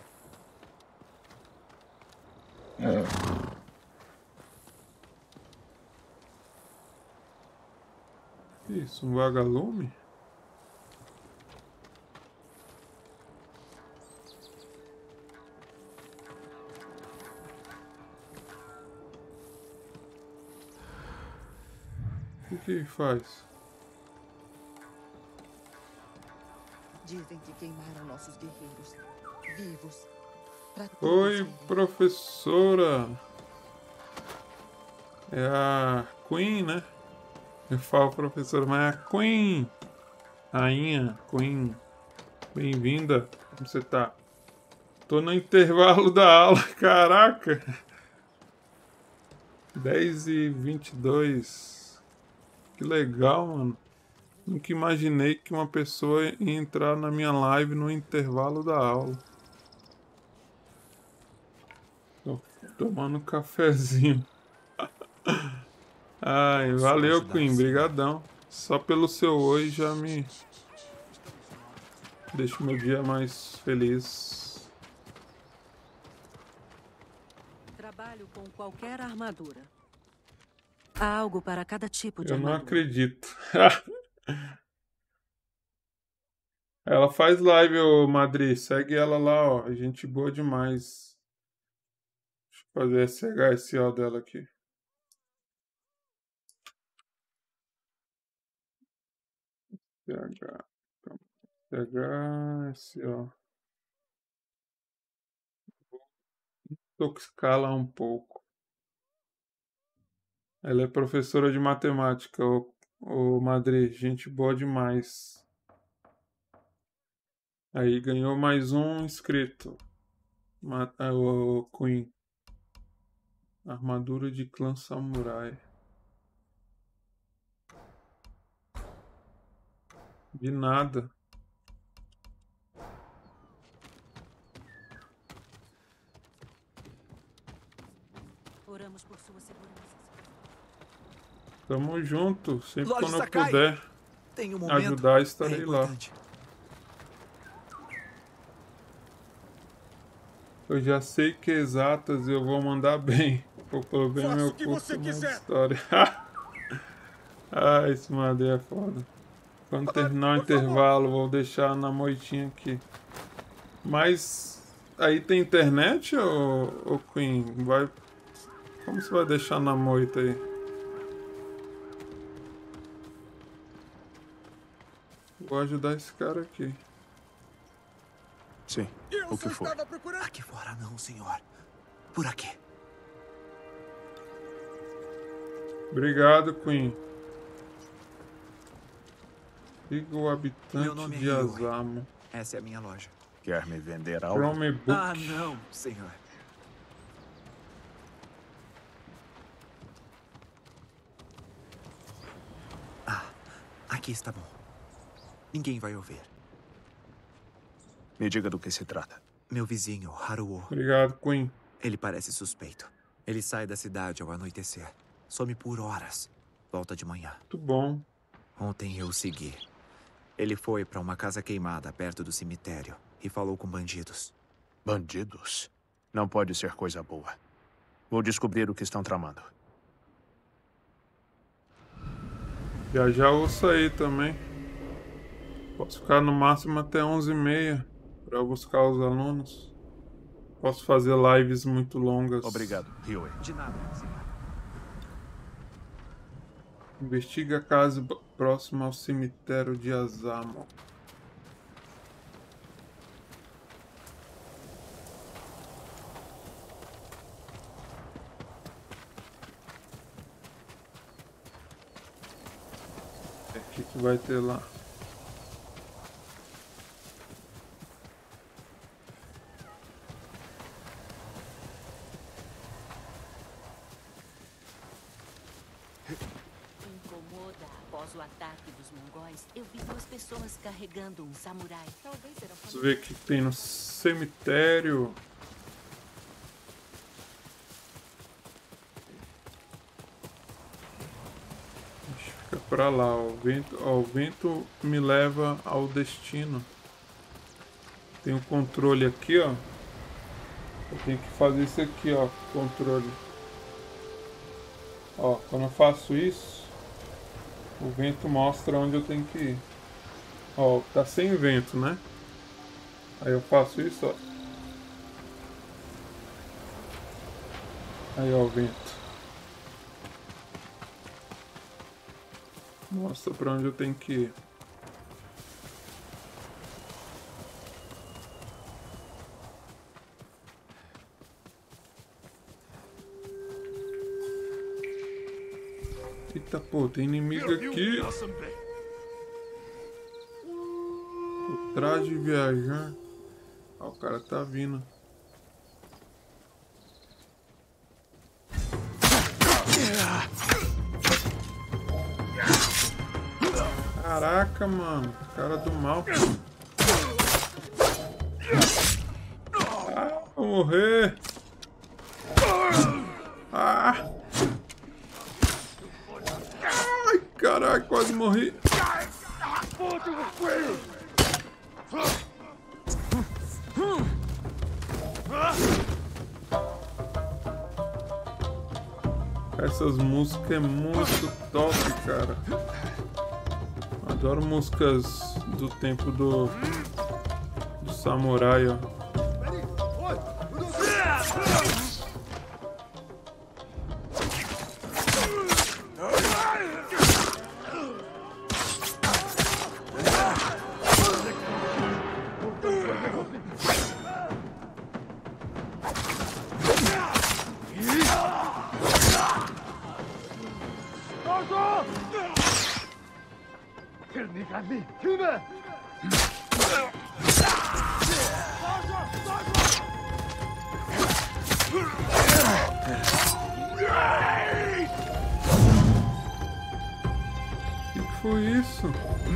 Isso, um vagalume? O que que faz? Dizem que queimaram nossos guerreiros vivos. Pra Oi, todos verem. professora. É a Queen, né? Eu falo professora, mas é a Queen. Rainha, Queen. Bem-vinda. Como você tá? Tô no intervalo da aula, caraca. dez e vinte e dois. Que legal, mano. Nunca imaginei que uma pessoa ia entrar na minha live no intervalo da aula. Tô tomando um cafezinho. Ai, valeu, Queen. Brigadão. Só pelo seu oi já me deixa o meu dia mais feliz. Trabalho com qualquer armadura. Há algo para cada tipo de Eu não armadura. acredito. Ela faz live, ô Madrid. Segue ela lá, ó. Gente boa demais. Deixa eu fazer esse H S O dela aqui. C H. C H S O. Intoxicá-la um pouco. Ela é professora de matemática, ô, ô Madrid. Gente boa demais. Aí ganhou mais um inscrito. Ma- ah, O Queen. Armadura de clã samurai. De nada. Oramos por sua segurança. Tamo junto. Sempre Lorde quando eu Sakai, puder tem um momento ajudar, estarei bem lá. importante. Eu já sei que exatas eu vou mandar bem. Vou pelo bem Faça meu o que curso você na quiser. história. Ah, esse Madei é foda. Quando terminar o intervalo, vou deixar na moitinha aqui. Mas aí tem internet, ô, ô Queen? Vai... Como você vai deixar na moita aí? Vou ajudar esse cara aqui. Sim. O que foi? Aqui fora não, senhor. Por aqui. Obrigado, Queen. Siga o Meu habitante nome é de Yui. Azamo. Essa é a minha loja. Quer me vender algo? Chromebook. Ah, não, senhor. Ah, aqui está bom. Ninguém vai ouvir. Me diga do que se trata. Meu vizinho, Haruo. Obrigado, Queen. Ele parece suspeito. Ele sai da cidade ao anoitecer. Some por horas. Volta de manhã. Muito bom. Ontem eu o segui. Ele foi para uma casa queimada perto do cemitério e falou com bandidos. Bandidos? Não pode ser coisa boa. Vou descobrir o que estão tramando. Já já vou sair também. Posso ficar no máximo até onze e meia para buscar os alunos. Posso fazer lives muito longas. Obrigado, Ryue. De nada, senhor. Investiga a casa próxima ao cemitério de Azamo. O que que vai ter lá? Após o ataque dos mongóis, eu vi duas pessoas carregando um samurai. Vamos ver o que tem no cemitério. Fica pra lá, ó. O vento, ó, o vento me leva ao destino. Tem um controle aqui, ó. Eu tenho que fazer isso aqui, ó. Controle. Ó, quando eu faço isso, o vento mostra onde eu tenho que ir. Ó, tá sem vento, né? Aí eu faço isso, ó. Aí, ó, o vento. Mostra pra onde eu tenho que ir. Eita, pô, tem inimigo aqui. O traje de viajar. Ó, o cara tá vindo. Caraca, mano. Cara do mal. Ah, vou morrer. Ah. Ai, caraca, quase morri. Essas músicas é muito top, cara. Adoro músicas do tempo do, do samurai, ó. Que que foi isso?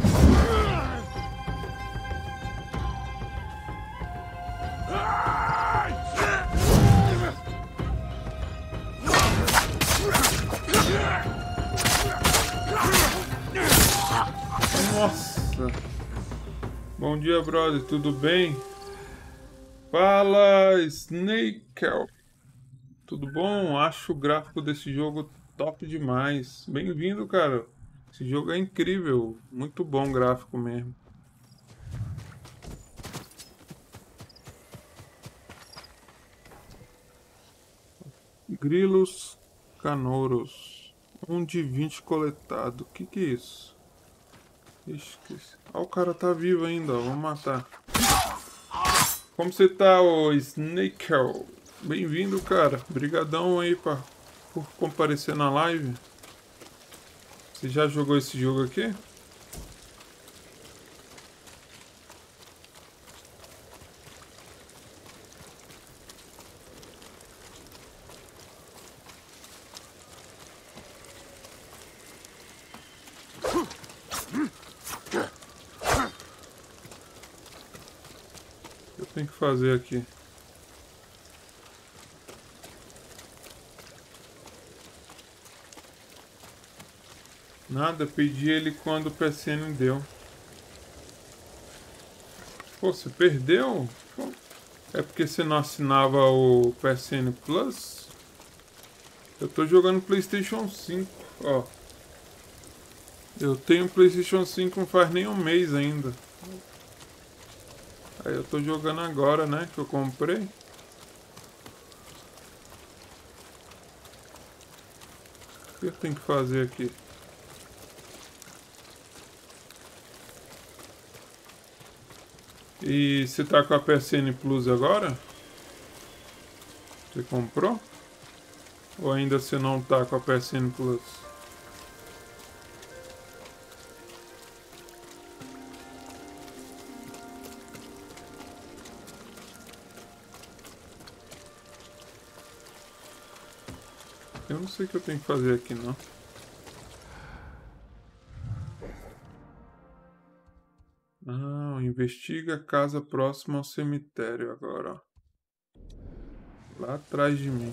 Nossa! Bom dia, brother, tudo bem? Fala, Snakel! Tudo bom? Acho o gráfico desse jogo top demais. Bem-vindo, cara. Esse jogo é incrível. Muito bom gráfico mesmo. Grilos canouros. um de vinte coletado. O que que é isso? Esqueci. Ó, o cara tá vivo ainda, ó. Vamos matar. Como você tá, ô Snakel? Bem-vindo, cara. Obrigadão aí pra, por comparecer na live. Você já jogou esse jogo aqui? eu tenho que fazer aqui? Nada, pedi ele quando o P S N deu. Pô, você perdeu? Pô, é porque você não assinava o P S N Plus? Eu tô jogando PlayStation cinco, ó. Eu tenho PlayStation cinco não faz nem um mês ainda. Aí eu tô jogando agora, né, que eu comprei. O que eu tenho que fazer aqui? E você tá com a P S N Plus agora? Você comprou? Ou ainda você não tá com a P S N Plus? Eu não sei o que eu tenho que fazer aqui, não. Ah, investiga a casa próxima ao cemitério agora, ó. Lá atrás de mim.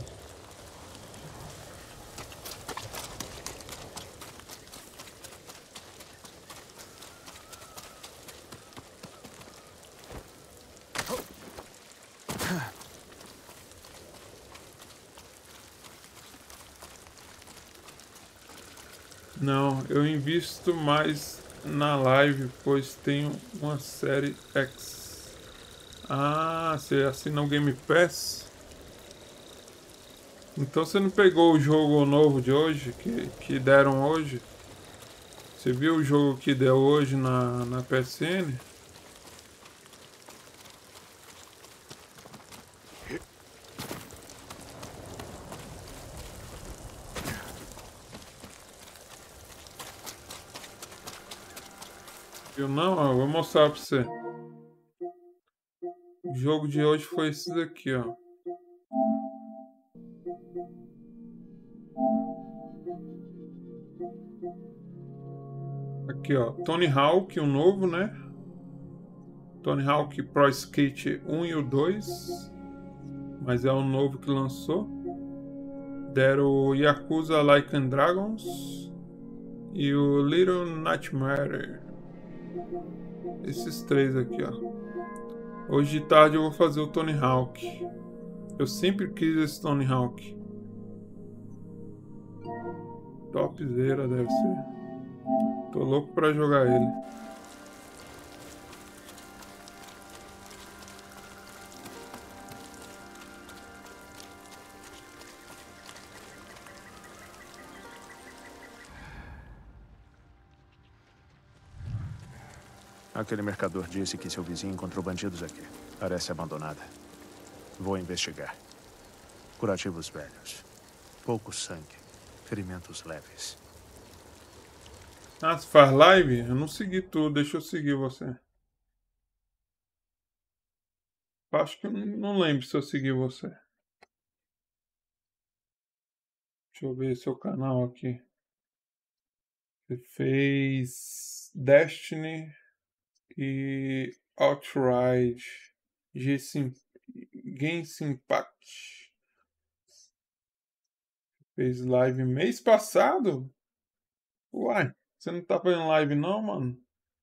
Não, eu invisto mais na live, pois tenho uma série X. Ah, você assina o Game Pass? Então você não pegou o jogo novo de hoje, que, que deram hoje? Você viu o jogo que deu hoje na, na P S N? Eu não, ó, vou mostrar pra você. O jogo de hoje foi esse daqui, ó. Aqui, ó, Tony Hawk, o novo, né? Tony Hawk Pro Skate um e o dois. Mas é o novo que lançou. Deram o Yakuza Like and Dragons e o Little Nightmare. Esses três aqui, ó. Hoje de tarde eu vou fazer o Tony Hawk. Eu sempre quis esse Tony Hawk. Topzera deve ser. Tô louco pra jogar ele. Aquele mercador disse que seu vizinho encontrou bandidos aqui. Parece abandonada. Vou investigar. Curativos velhos. Pouco sangue. Ferimentos leves. Ah, você faz live? Eu não segui tudo. Deixa eu seguir você. Acho que eu não lembro se eu segui você. Deixa eu ver seu canal aqui. Você fez Destiny e Outright. Genshin Impact. Fez live mês passado? Uai, você não tá fazendo live não, mano?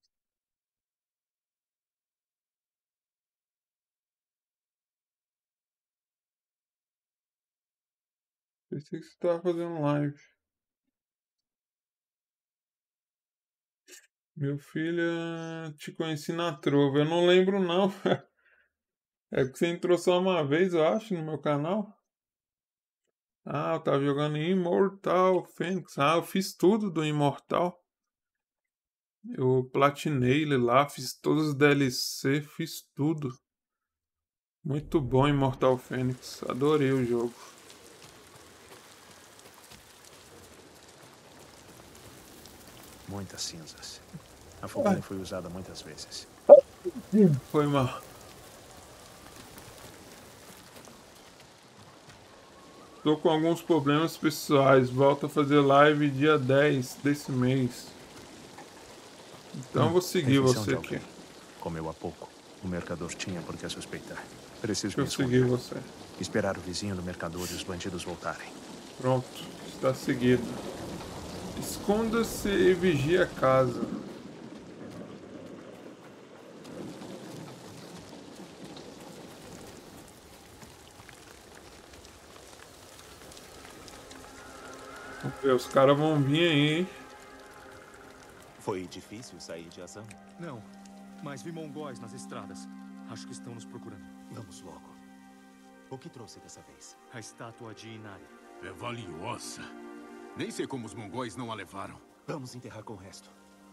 Pensei que você tava fazendo live. Meu filho, te conheci na trova. Eu não lembro não. É porque você entrou só uma vez, eu acho, no meu canal. Ah, eu tava jogando Immortal Phoenix. Ah, eu fiz tudo do Immortal. Eu platinei ele lá, fiz todos os D L C, fiz tudo. Muito bom Immortal Phoenix. Adorei o jogo. Muitas cinzas. A fogueira foi usada muitas vezes. Foi mal. Tô com alguns problemas pessoais. Volto a fazer live dia dez desse mês. Então hum, vou seguir você aqui. Comeu há pouco. O mercador tinha por que suspeitar. Preciso eu me seguir esconder. você. Esperar o vizinho do mercador e os bandidos voltarem. Pronto, está seguido. Esconda-se e vigie a casa. Vamos ver, os caras vão vir aí, hein? Foi difícil sair de Azam? Não, mas vi mongóis nas estradas. Acho que estão nos procurando. Vamos logo. O que trouxe dessa vez? A estátua de Inari. É valiosa. Nem sei como os mongóis não a levaram. Vamos enterrar com o resto.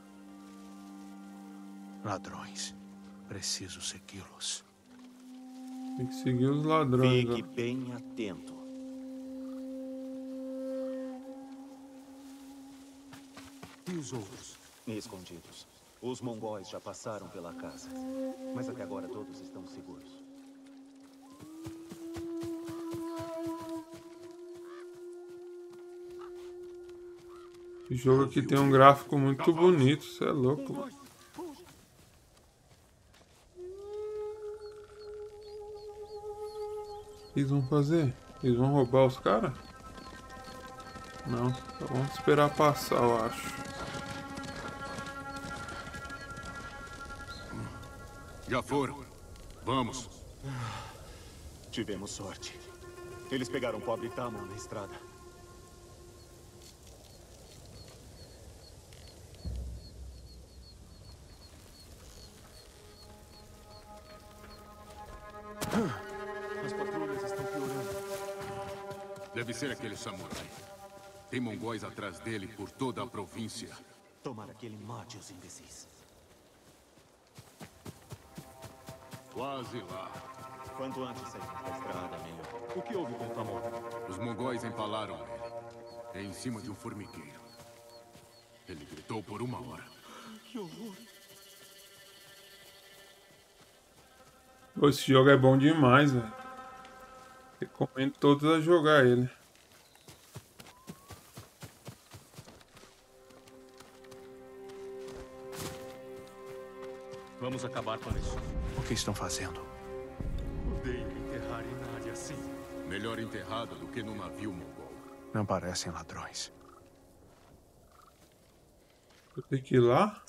Ladrões. Preciso segui-los. Tem que seguir os ladrões. Fique ó. bem atento. E os outros? Escondidos. Os mongóis já passaram pela casa. Mas até agora todos estão seguros. Esse jogo aqui tem um gráfico muito bonito, você é louco. Mano. O que eles vão fazer? Eles vão roubar os caras? Não, então vamos esperar passar, eu acho. Já foram. Vamos. Tivemos sorte. Eles pegaram o pobre Tamon na estrada. As patrulhas estão piorando. Deve ser aquele samurai. Tem mongóis atrás dele por toda a província. Tomara que ele mate os imbecis. Quase lá. Quanto antes sairmos da estrada, melhor. O que houve com o Tamon? Os mongóis empalaram ele. Em cima de um formigueiro. Ele gritou por uma hora. Que horror. Pô, esse jogo é bom demais, velho. Recomendo todos a jogar ele. Vamos acabar com isso. O que estão fazendo? Odeio enterrar Inari assim. Melhor enterrado do que no navio mongol. Não parecem ladrões. Eu tenho que ir lá?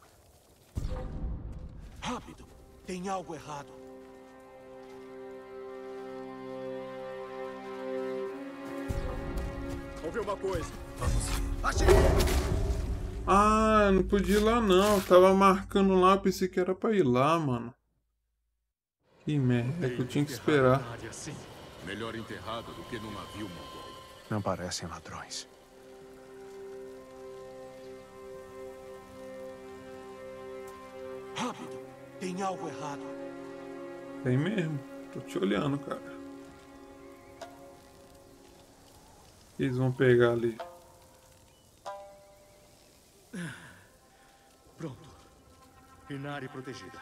Rápido! Tem algo errado. Ouvi uma coisa. Vamos. Achei! Ah, não podia ir lá não. Eu tava marcando lá, pensei que era pra ir lá, mano. Que merda, é que eu tinha que esperar. Melhor enterrado do que no navio mongol. Não parecem ladrões. Rápido! Tem algo errado. Tem mesmo. Tô te olhando, cara. O que eles vão pegar ali? Pronto. Inari protegida.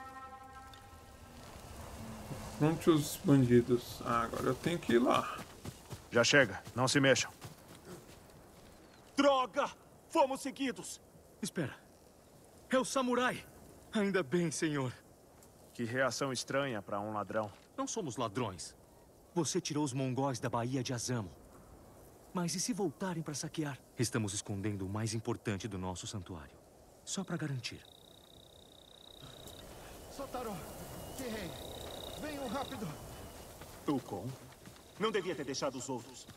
Pronto os bandidos. Ah, agora eu tenho que ir lá. Já chega. Não se mexam. Droga! Fomos seguidos! Espera. É o samurai. Ainda bem, senhor. Que reação estranha para um ladrão. Não somos ladrões. Você tirou os mongóis da Baía de Azamo. Mas e se voltarem para saquear? Estamos escondendo o mais importante do nosso santuário. Só para garantir. Sotaro! Kirei! Venham rápido! O Kon? Não devia ter deixado os outros.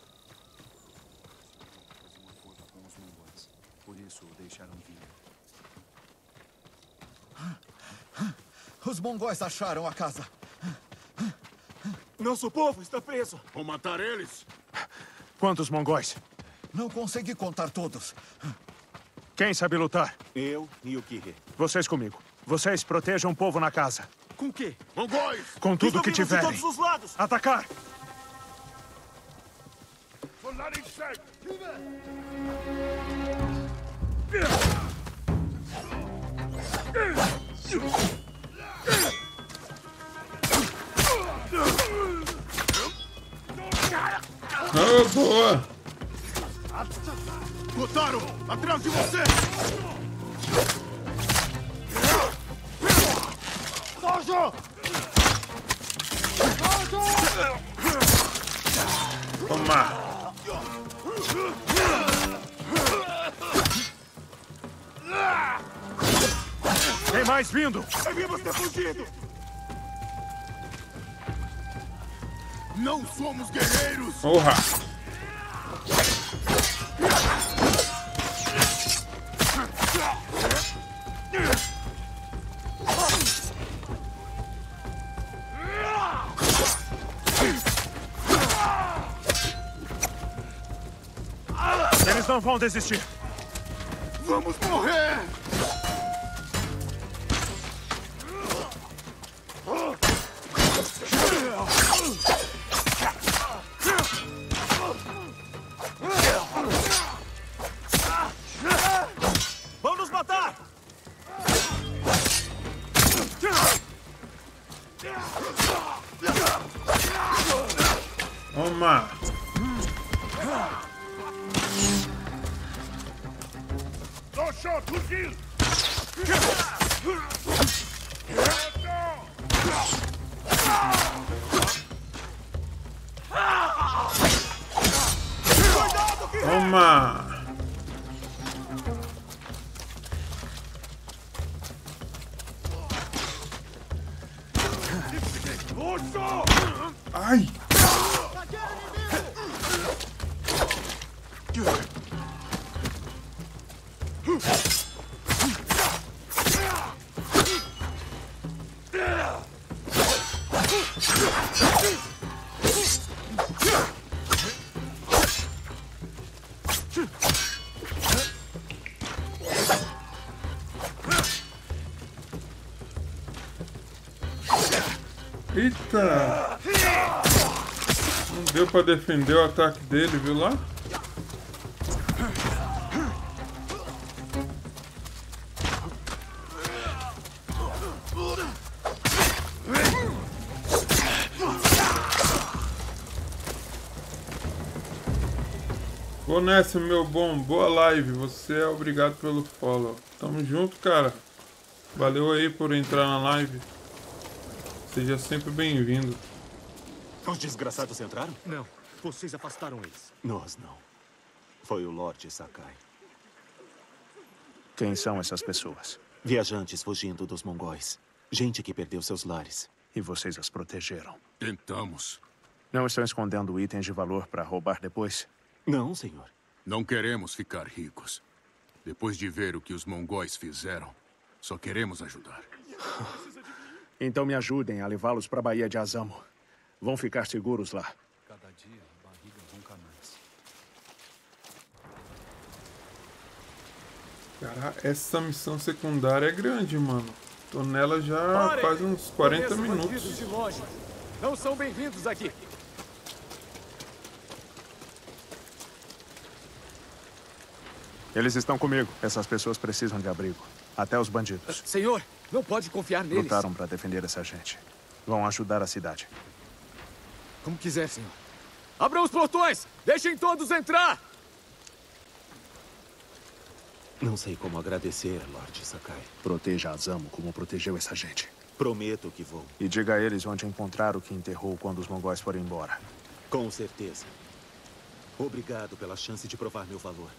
Com os mongóis. Por isso o deixaram vir. Os mongóis acharam a casa. Nosso povo está preso. Vou matar eles. Quantos mongóis? Não consegui contar todos. Quem sabe lutar? Eu e o Kirei. Vocês comigo. Vocês protejam o povo na casa. Com o quê? Mongóis! Com tudo que tiverem. De todos os lados. Atacar! Oh, boa! Kotaro! Atrás de você! Foge! Toma! Tem mais vindo! Devíamos ter fugido! Não somos guerreiros! Porra! Eles não vão desistir! Vamos morrer! Vão nos matar! Toma! No shot, fuzil! Toma! Ai! Eita! Não deu pra defender o ataque dele, viu lá? Vou nessa, meu bom. Boa live. Você é obrigado pelo follow. Tamo junto, cara. Valeu aí por entrar na live. Seja sempre bem-vindo. Os desgraçados entraram? Não. Vocês afastaram eles. Nós não. Foi o Lorde Sakai. Quem são essas pessoas? Viajantes fugindo dos mongóis. Gente que perdeu seus lares. E vocês as protegeram? Tentamos. Não estão escondendo itens de valor para roubar depois? Não, senhor. Não queremos ficar ricos. Depois de ver o que os mongóis fizeram, só queremos ajudar. Então me ajudem a levá-los para a Baía de Azamo. Vão ficar seguros lá. Cada dia a barriga ronca mais. Cara, essa missão secundária é grande, mano. Tô nela já Parem! faz uns quarenta Conheço minutos. bandidos de longe. Não são bem-vindos aqui. Eles estão comigo. Essas pessoas precisam de abrigo. Até os bandidos. Senhor, não pode confiar neles. Lutaram para defender essa gente. Vão ajudar a cidade. Como quiser, senhor. Abram os portões! Deixem todos entrar! Não sei como agradecer, Lorde Sakai. Proteja Azamo como protegeu essa gente. Prometo que vou. E diga a eles onde encontrar o que enterrou quando os mongóis forem embora. Com certeza. Obrigado pela chance de provar meu valor.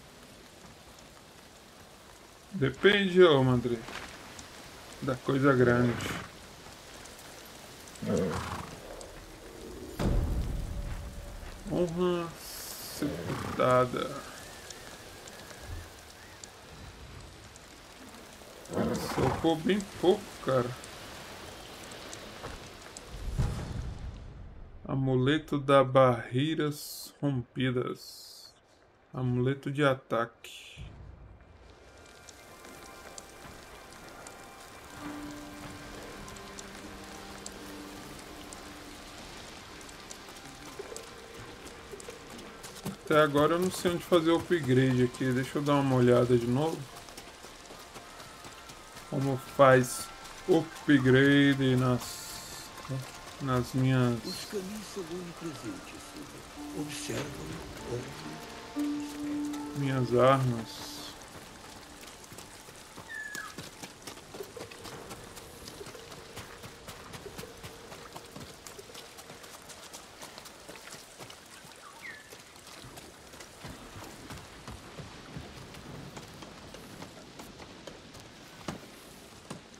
Depende, ô Mandré. Da coisa grande. Honra sepultada. Socou bem pouco, cara. Amuleto da barreiras rompidas. Amuleto de ataque. Até agora eu não sei onde fazer o upgrade aqui. Deixa eu dar uma olhada de novo. Como faz upgrade nas, nas minhas... Os caminhos são onipresentes. Observam, ouvem. Minhas armas.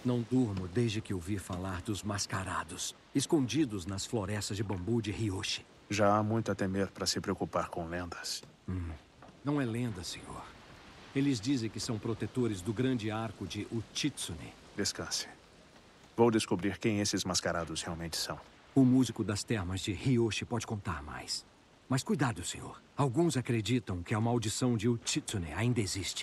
Não durmo desde que ouvi falar dos mascarados, escondidos nas florestas de bambu de Ryoshi. Já há muito a temer para se preocupar com lendas. Hum, não é lenda, senhor. Eles dizem que são protetores do grande arco de Uchitsune. Descanse. Vou descobrir quem esses mascarados realmente são. O músico das termas de Ryoshi pode contar mais. Mas cuidado, senhor. Alguns acreditam que a maldição de Uchitsune ainda existe.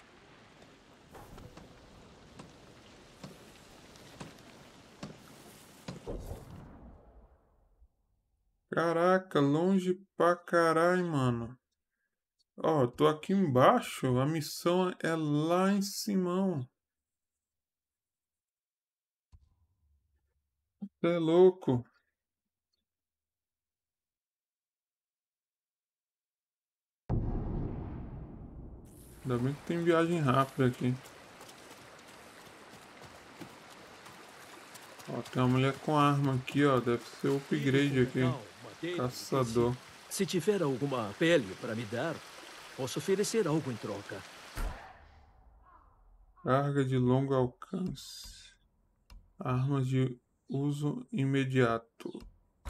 Caraca, longe pra caralho, mano. Ó, eu tô aqui embaixo. A missão é lá em cima. Você é louco. Ainda bem que tem viagem rápida aqui. Ó, tem uma mulher com arma aqui, ó. Deve ser o upgrade aqui. Caçador. Se tiver alguma pele para me dar, posso oferecer algo em troca. Carga de longo alcance. Armas de uso imediato.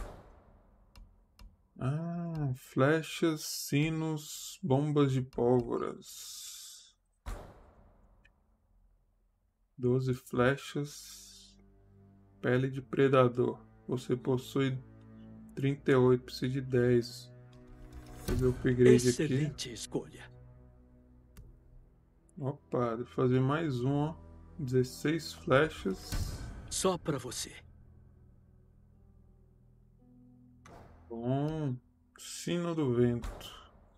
Ah, flechas, sinos, bombas de pólvoras. Doze flechas. Pele de predador. Você possui trinta e oito, precisa de dez. Vou fazer o upgrade aqui. Excelente escolha. Opa, vou fazer mais um, ó. dezesseis flechas. Só pra você. Bom. Sino do vento.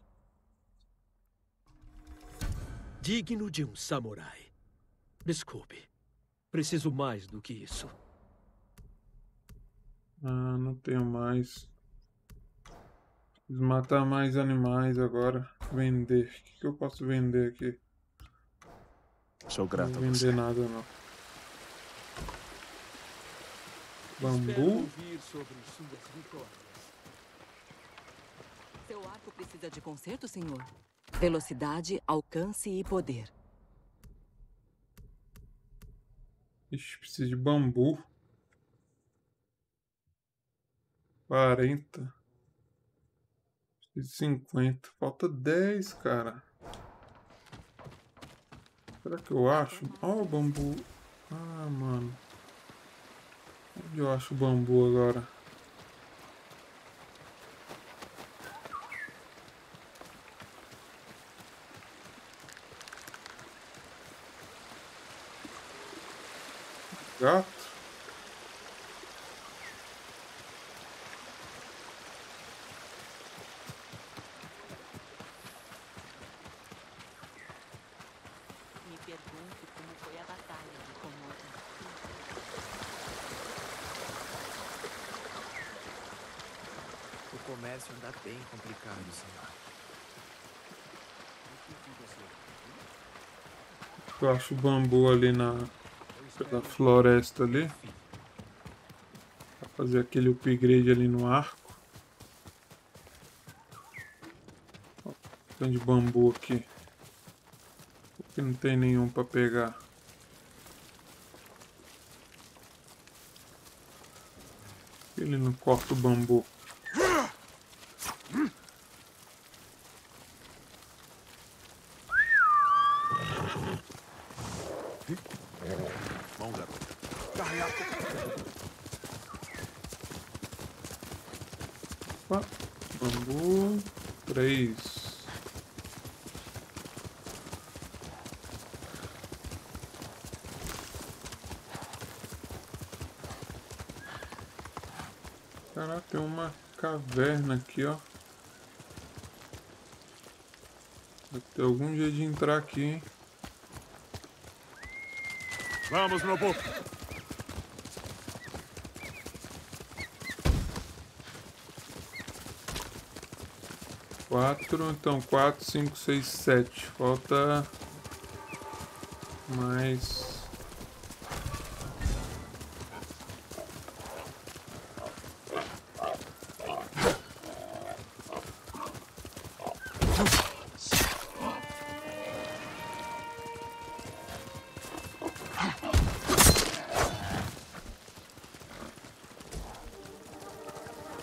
Digno de um samurai. Desculpe. Preciso mais do que isso. Ah, não tenho mais. Preciso matar mais animais agora. Vender. O que, que eu posso vender aqui? Sou grato não a vender você. nada não. Bambu. Seu arco precisa de conserto, senhor? Velocidade, alcance e poder. Ixi, precisa de bambu. quarenta. Preciso de cinquenta. Falta dez, cara. Será que eu acho? Ó, o bambu. Ah, mano. Onde eu acho o bambu agora? Gato? Me pergunto como foi a batalha de Komodo. O comércio anda bem complicado, senhor. Eu acho o bambu ali na pela floresta ali. Pra fazer aquele upgrade ali no arco. Ó, tem de bambu aqui. Porque não tem nenhum pra pegar. Ele não corta o bambu. Bom, garoto. Opa, bambu. Três. Caraca, tem uma caverna aqui, ó. Deve ter algum jeito de entrar aqui, hein? Vamos, Nobu. Quatro, então quatro, cinco, seis, sete. Falta mais.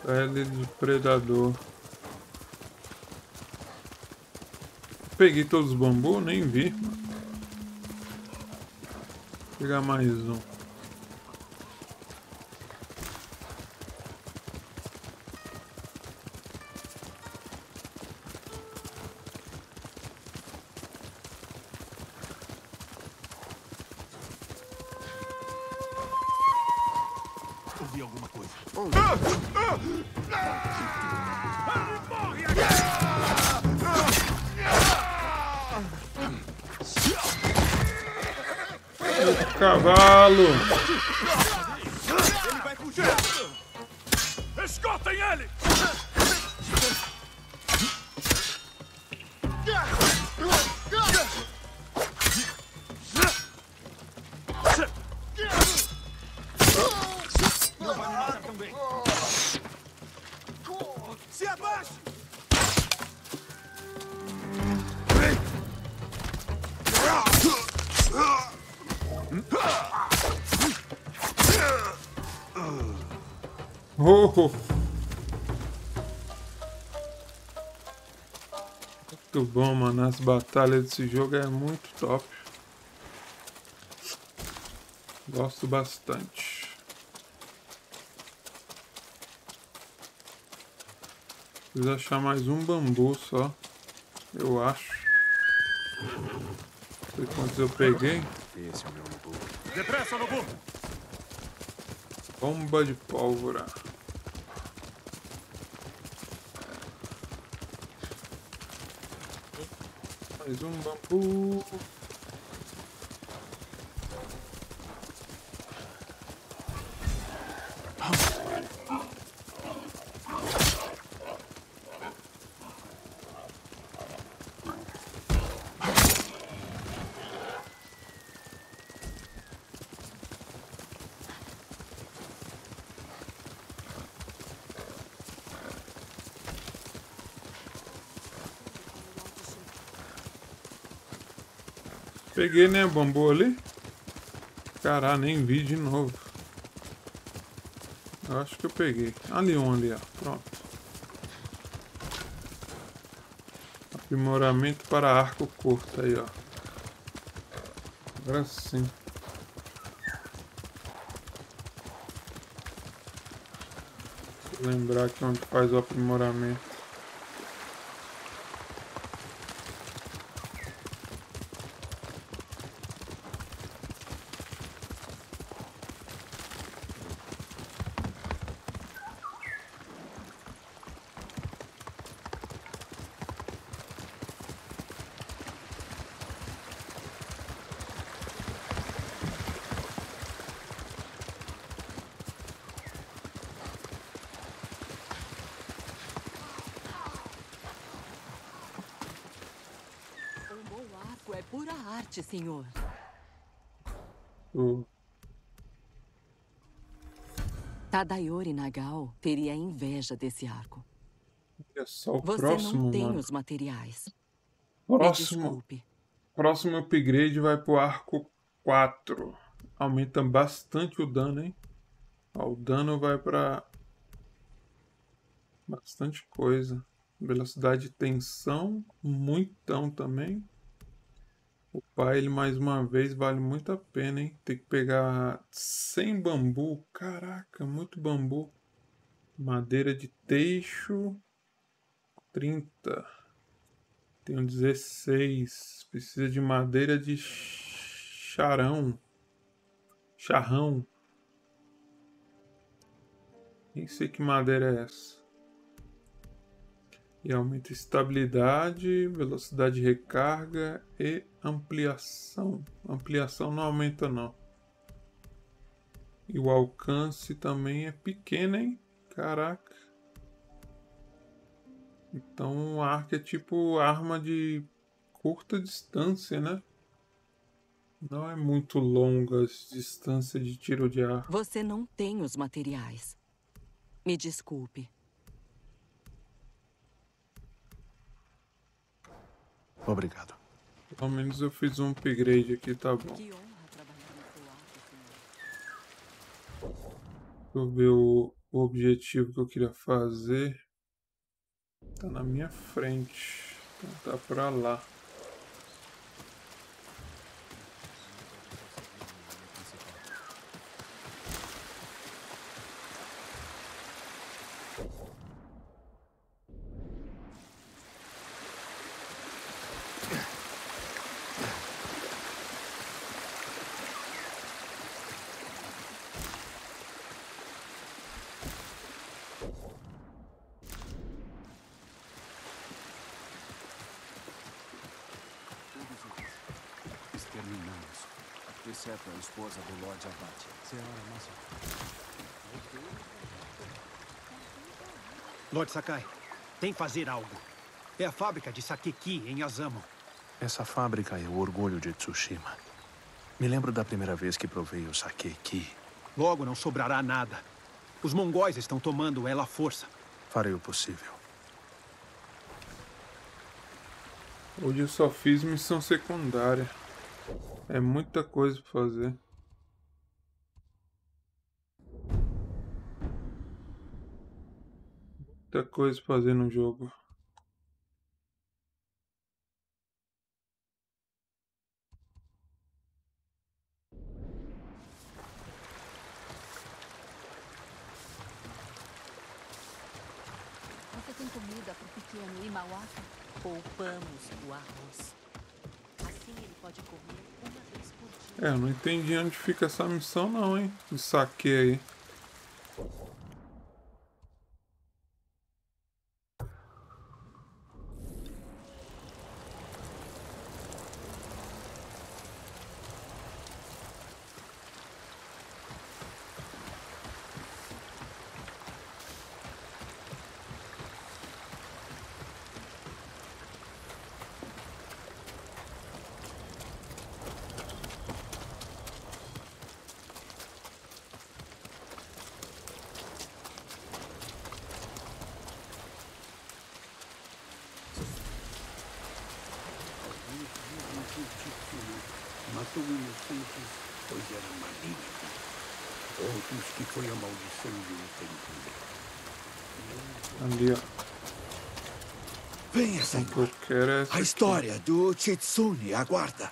Pele de predador. Peguei todos os bambus, nem vi. Vou pegar mais um. Ouvi alguma coisa. Cavalo! Ele vai fugir! Escutem ele! Não vai me matar também! Se abaixe! Oh, oh. Muito bom, mano. As batalhas desse jogo é muito top. Gosto bastante. Preciso achar mais um bambu só. Eu acho. Não sei quantos eu peguei. Esse é o meu Nobu. Depressa, Nobu! Bomba de pólvora. Mais um bambu. Peguei, né, o bambu ali. Caralho, nem vi de novo. Eu acho que eu peguei. Ali um ali, ó. Pronto. Aprimoramento para arco curto aí, ó. Agora sim. Vou lembrar aqui onde faz o aprimoramento. É pura arte, senhor. Uh. Tadayori Nagao teria inveja desse arco. Olha só o Você próximo, não tem mano. os materiais. Próximo, Me desculpe. próximo upgrade vai pro arco quatro. Aumenta bastante o dano, hein? Ó, o dano vai pra bastante coisa. Velocidade de tensão, muitão também. Upar ele mais uma vez vale muito a pena, hein? Tem que pegar cem bambu. Caraca, muito bambu. Madeira de teixo. trinta. Tenho dezesseis. Precisa de madeira de charão. Charrão. Nem sei que madeira é essa. E aumenta estabilidade, velocidade de recarga e ampliação. Ampliação não aumenta não. E o alcance também é pequeno, hein? Caraca. Então o arco é tipo arma de curta distância, né? Não é muito longa a distância de tiro de arco. Você não tem os materiais. Me desculpe. Obrigado. Pelo menos eu fiz um upgrade aqui, tá bom. Deixa eu ver o, o objetivo que eu queria fazer tá na minha frente. Então tá pra lá. Exterminamos. Exceto a esposa do Lord Abate. Senhora Massa. Lord Sakai, tem que fazer algo. É a fábrica de Sakeki, em Azamo. Essa fábrica é o orgulho de Tsushima. Me lembro da primeira vez que provei o Sakeki. Logo não sobrará nada. Os mongóis estão tomando ela à força. Farei o possível. Hoje eu só fiz missão secundária. É muita coisa pra fazer. Muita coisa pra fazer no jogo. Você tem comida pro pequeno Imawaka? Poupamos o arroz. Assim ele pode comer uma vez por dia. É, eu não entendi onde fica essa missão não, hein? De saque aí. Matou inocentes, pois era maligno. Outros que foi a maldição de um templo. Ali, ó. Venha, O senhor. que eu quero é essa A aqui. história do Chitsune aguarda.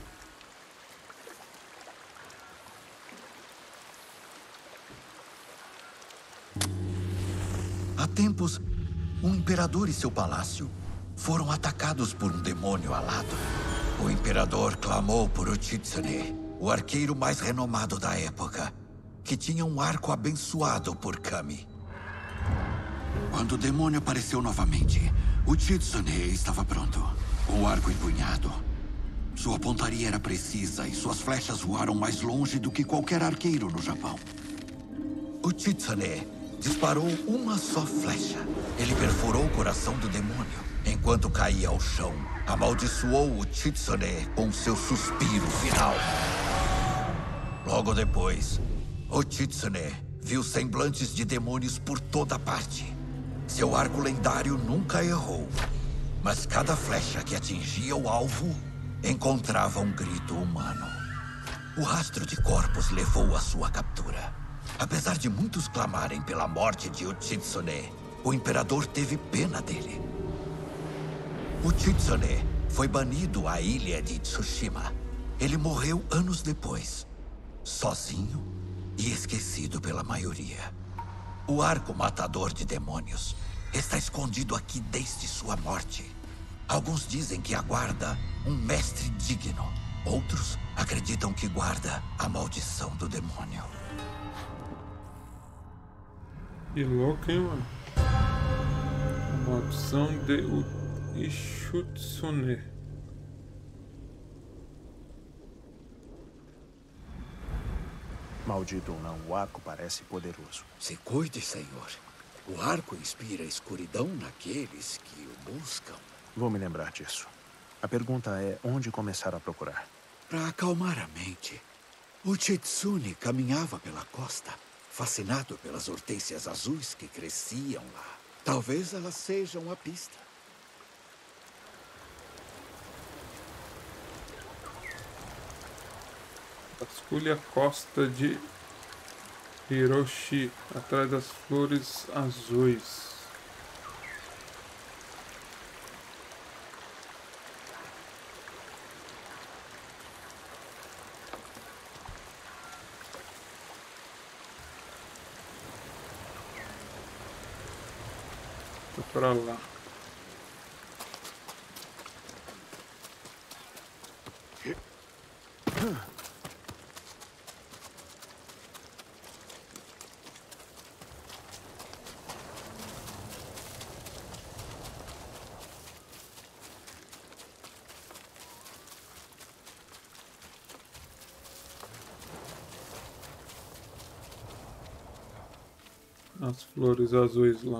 Há tempos, um imperador e seu palácio foram atacados por um demônio alado. O imperador clamou por Uchitsune, o arqueiro mais renomado da época, que tinha um arco abençoado por Kami. Quando o demônio apareceu novamente, Uchitsune estava pronto, o arco empunhado. Sua pontaria era precisa e suas flechas voaram mais longe do que qualquer arqueiro no Japão. Uchitsune disparou uma só flecha. Ele perfurou o coração do demônio. Enquanto caía ao chão, amaldiçoou o Chitsune com seu suspiro final. Logo depois, o Chitsune viu semblantes de demônios por toda parte. Seu arco lendário nunca errou, mas cada flecha que atingia o alvo encontrava um grito humano. O rastro de corpos levou à sua captura. Apesar de muitos clamarem pela morte de Uchitsune, o imperador teve pena dele. Uchitsune foi banido à ilha de Tsushima. Ele morreu anos depois, sozinho e esquecido pela maioria. O arco matador de demônios está escondido aqui desde sua morte. Alguns dizem que aguarda um mestre digno. Outros acreditam que guarda a maldição do demônio. Que louco, hein, mano? A maldição de Uchitsune. Maldito ou não, o arco parece poderoso. Se cuide, senhor. O arco inspira escuridão naqueles que o buscam. Vou me lembrar disso. A pergunta é onde começar a procurar. Para acalmar a mente, o Chitsune caminhava pela costa, fascinado pelas hortênsias azuis que cresciam lá. Talvez elas sejam a pista. Vasculhe a costa de Hiroshi, atrás das flores azuis. Tô pra lá. As flores azuis lá.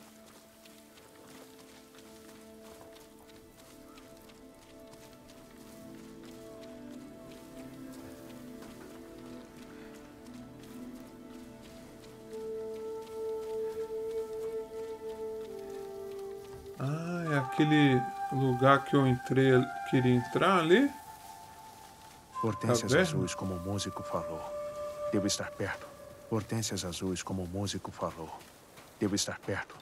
Ah, é aquele lugar que eu entrei, queria entrar ali? Hortênsias Caverna? azuis, como o músico falou. Devo estar perto. Hortênsias azuis, como o músico falou. Devo estar perto.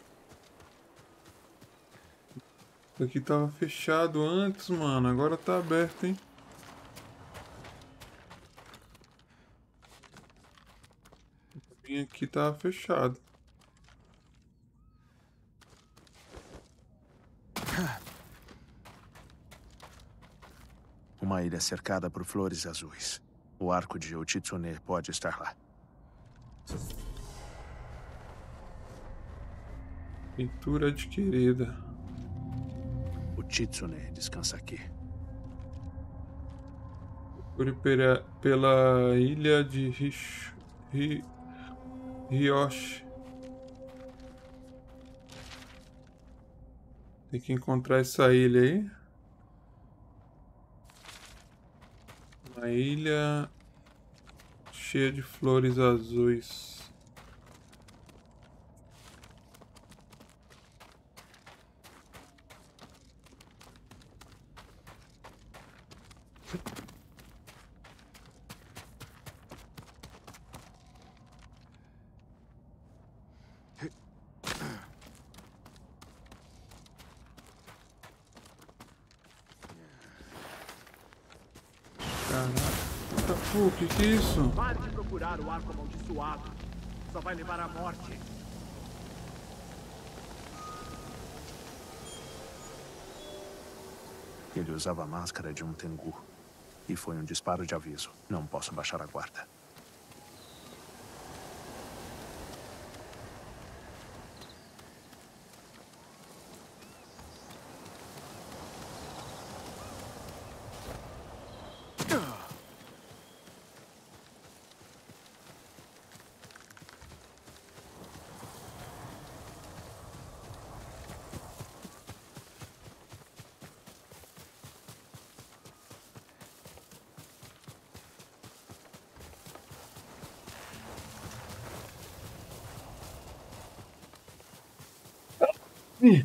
Isso aqui tava fechado antes, mano. Agora tá aberto, hein? Vim aqui tava fechado. Uma ilha cercada por flores azuis. O arco de Uchitsune pode estar lá. Pintura adquirida. Uchitsune descansa aqui. Procure pela, pela ilha de Rish, Ri, Ryoshi. Tem que encontrar essa ilha aí. Uma ilha cheia de flores azuis. Caraca, pô, o que que é isso? Pare de procurar o arco amaldiçoado. Só vai levar à morte. Ele usava a máscara de um Tengu. E foi um disparo de aviso. Não posso baixar a guarda. Ih.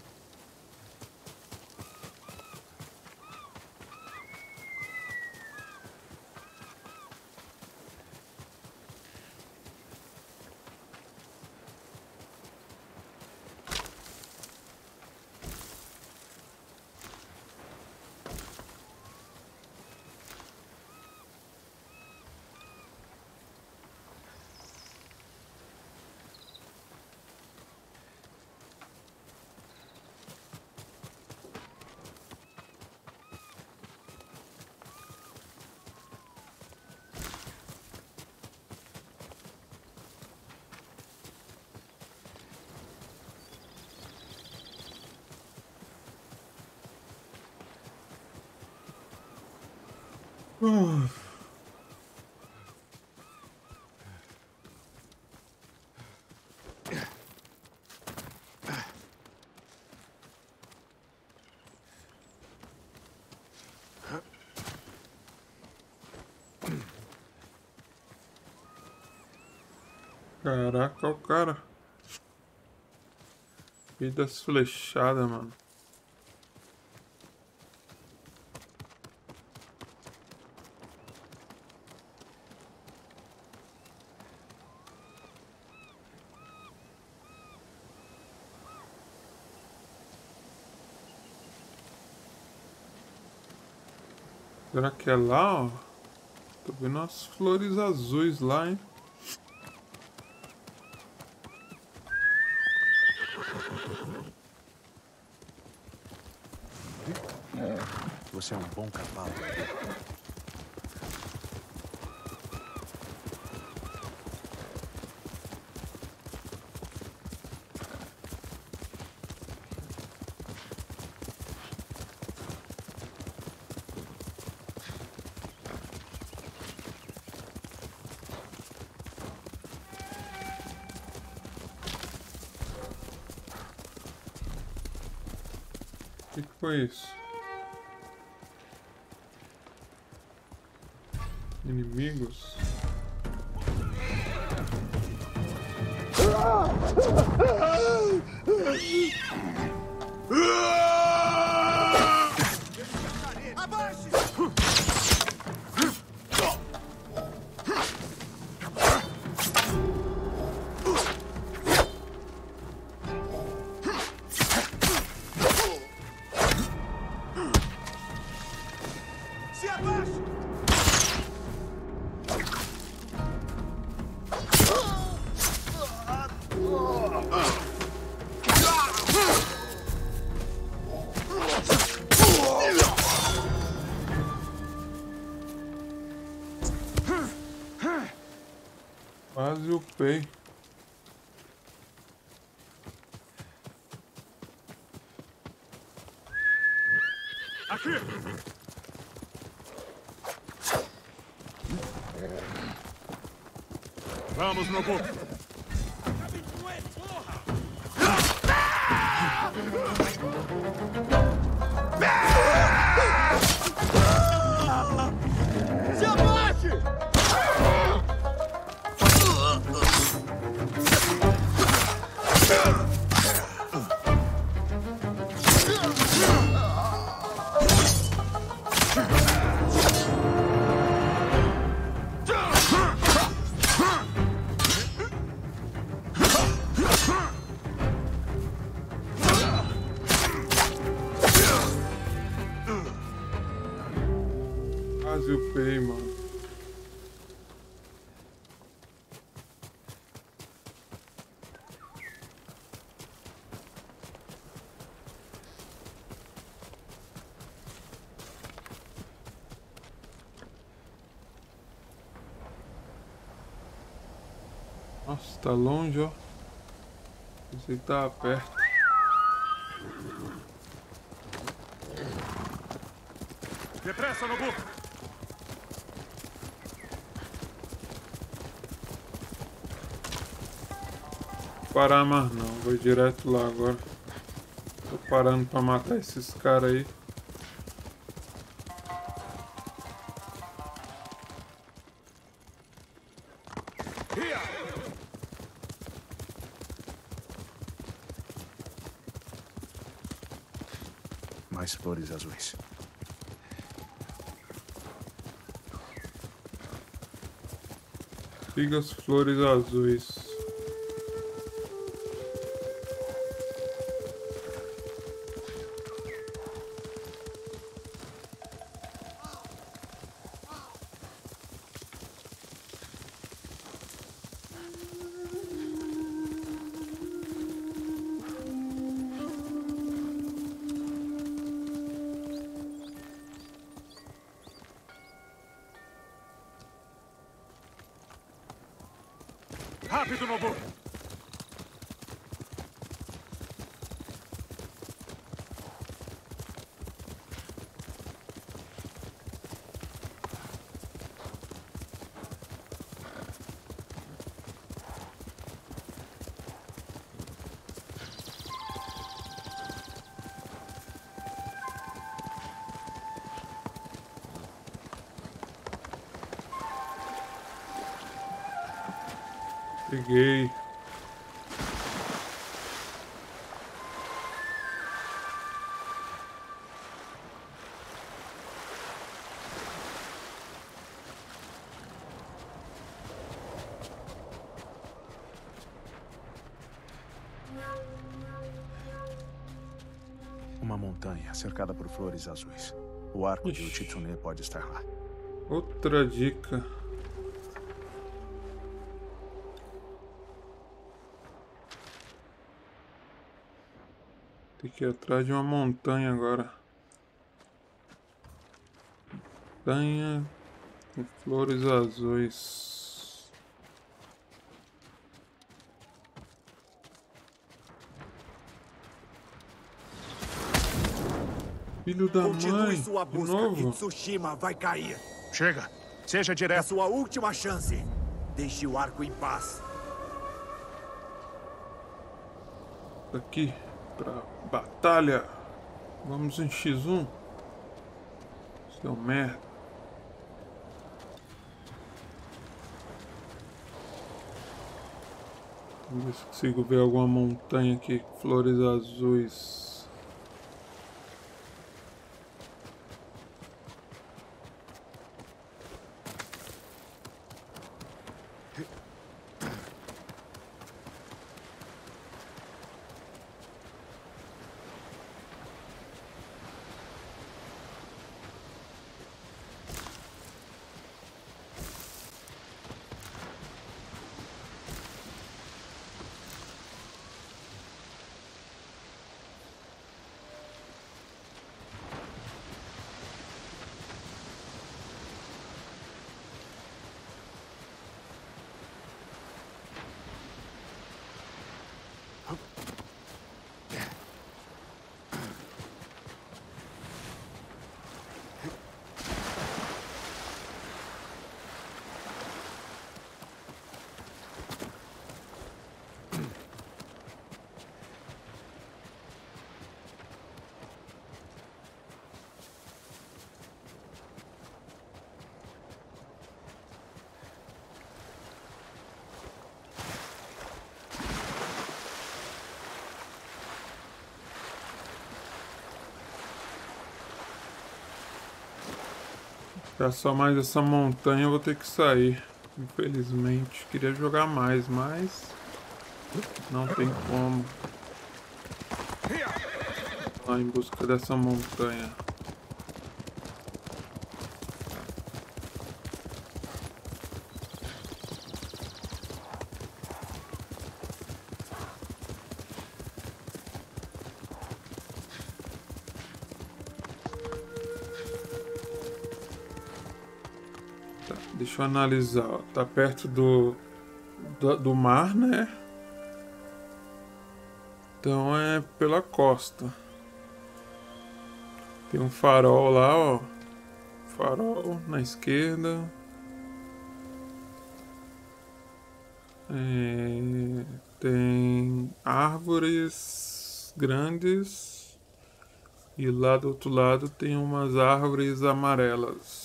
Uh. Caraca, o cara. Vidas flechadas, mano. Será que é lá, ó? Tô vendo as flores azuis lá, hein? Você é um bom cavalo. O que, que foi isso? Inimigos? Se abaixe! Quase upei. Aqui! Vamos, Nobu! Se abaixe! Quase upei, mano. Nossa, tá longe, ó. Pensei que tava perto. Depressa, Nobu! Parar mais não, vou direto lá agora. Tô parando pra matar esses caras aí. Mais flores azuis. Siga as flores azuis. Rápido, Nobu! Peguei. Uma montanha cercada por flores azuis. O arco de Uchitsune pode estar lá. Outra dica. Tem que ir atrás de uma montanha agora. Montanha com flores azuis. Filho da mãe, sua de busca novo? e Tsushima vai cair. Chega, seja direto. É sua última chance. Deixe o arco em paz. Aqui pra batalha. Vamos em xis um. Seu merda. Vamos ver se consigo ver alguma montanha aqui com flores azuis. Já só mais essa montanha eu vou ter que sair. Infelizmente. Queria jogar mais, mas não tem como. Lá em busca dessa montanha. Deixa eu analisar, ó. Tá perto do, do do mar, né? Então é pela costa. Tem um farol lá, ó. Farol na esquerda. É, tem árvores grandes. E lá do outro lado tem umas árvores amarelas.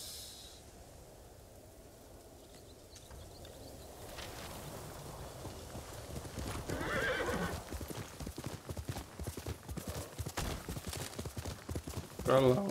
Pra lá.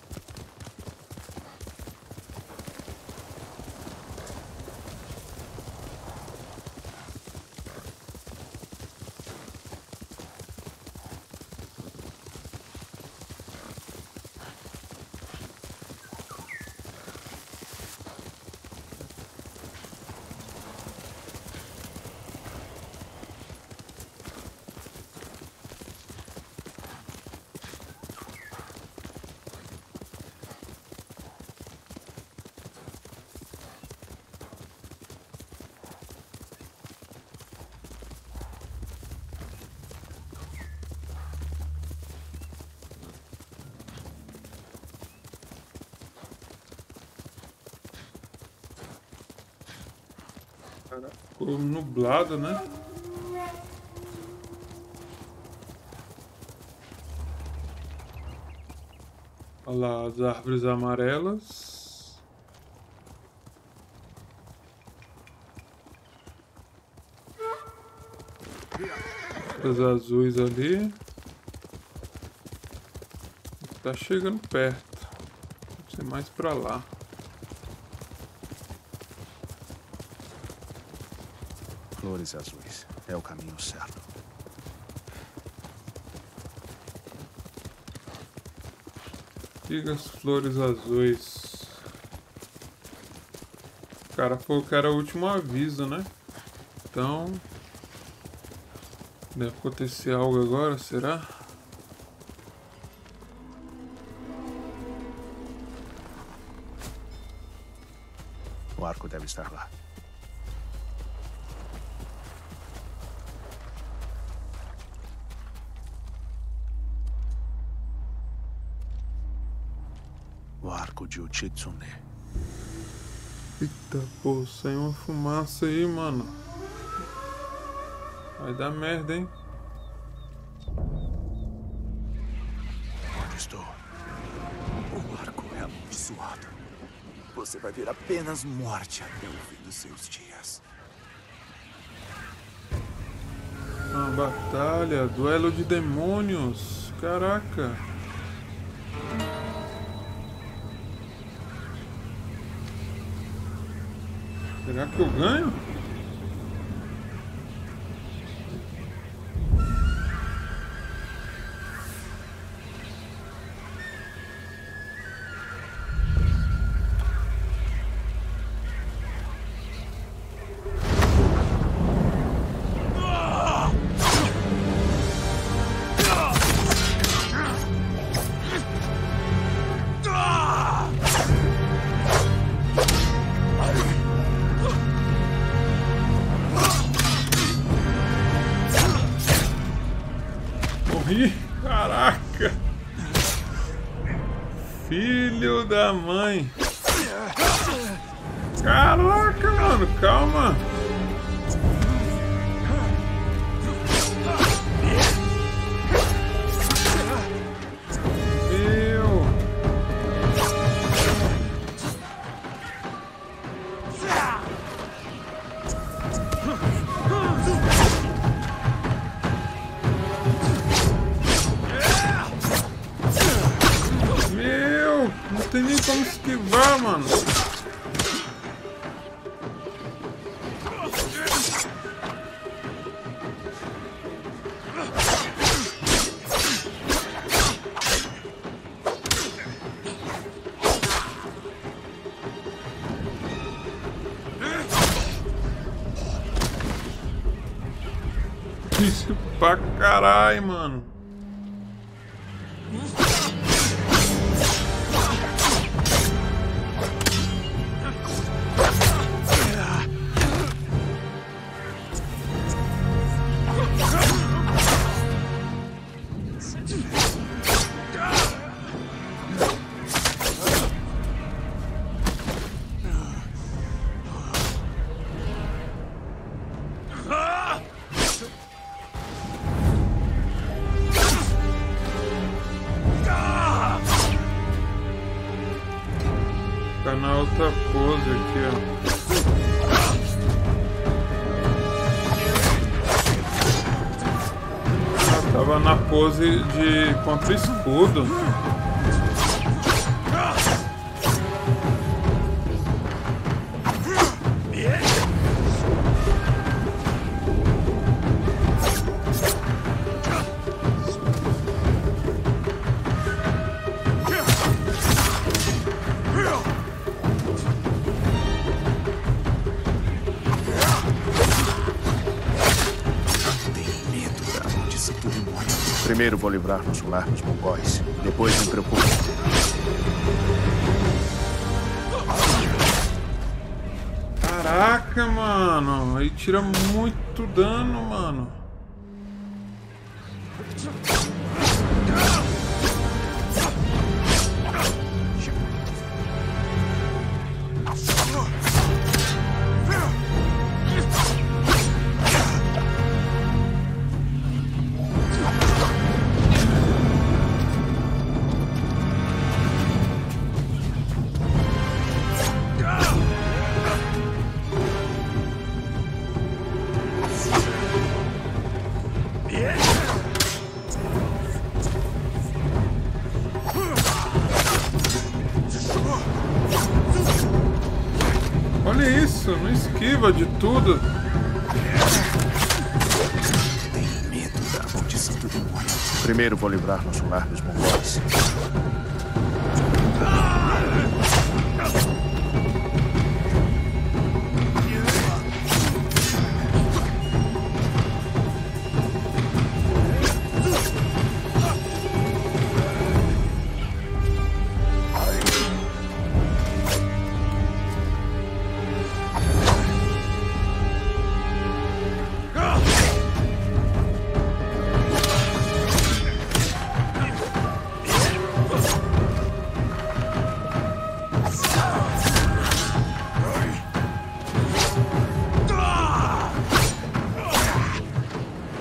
Ficou nublado, né? Olha lá as árvores amarelas. As azuis ali. Tá chegando perto. Deve ser mais pra lá. Flores azuis. É o caminho certo. Espigas, flores azuis. O cara falou que era o último aviso, né? Então... deve acontecer algo agora, será? O arco deve estar lá. O arco de Uchitsune. Eita, pô, saiu uma fumaça aí, mano. Vai dar merda, hein? Onde estou? O arco é amaldiçoado. Você vai ver apenas morte até o fim dos seus dias. Uma batalha, duelo de demônios. Caraca. Será que eu ganho? Caraca! Filho da mãe! Caraca, mano, calma! Meu! Não tem nem como esquivar, mano. Isso pra caralho, mano. Tá na outra pose aqui, ó. Ah, tava na pose de contra escudo. Primeiro vou livrar nosso lar dos mongóis. Depois me preocupo. Caraca, mano. Aí tira muito dano, mano. Olha isso, não esquiva de tudo. Tenho medo da maldição do demônio. Primeiro vou livrar nosso lar dos mongóis.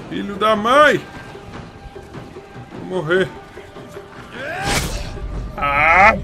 Filho da mãe! Vou morrer. Ah!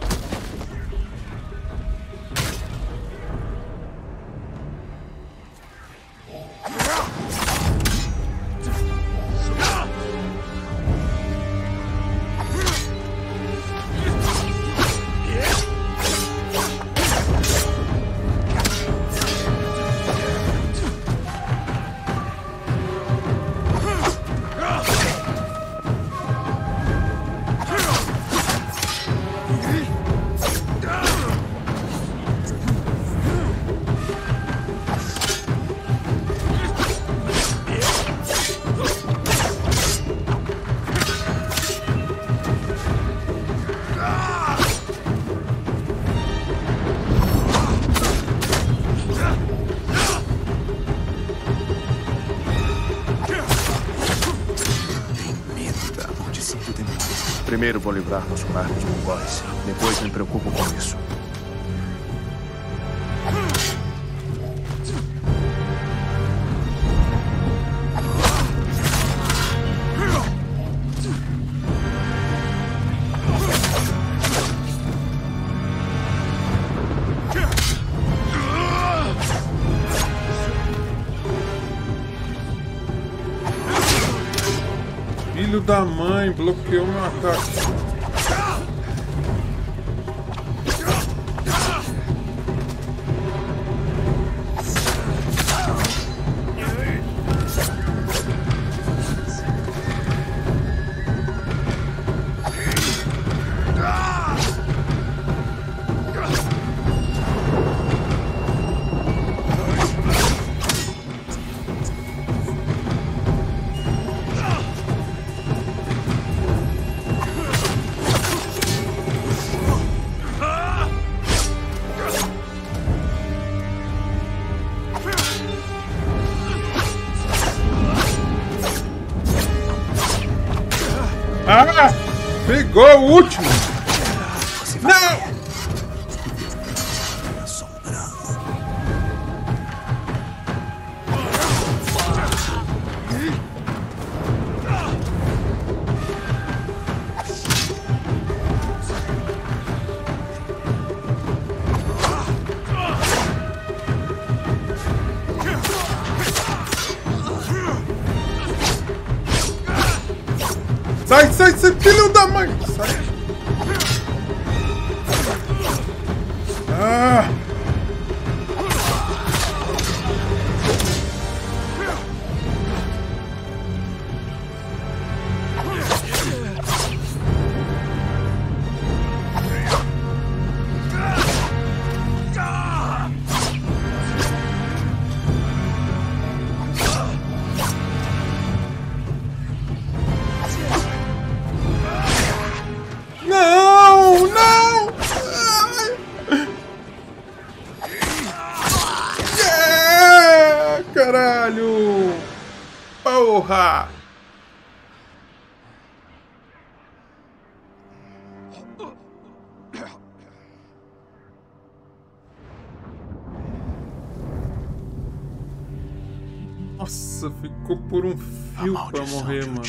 Primeiro vou livrar nosso lar dos mongóis. Depois me preocupo com isso. Filho da mãe, bloqueou meu ataque. Ah! Pegou o último! Não! Sai, sai, sai, filho da mãe! Sai! Ah! Não, não! Yeah, caralho! Porra! Nossa, ficou por um fio pra morrer, mano.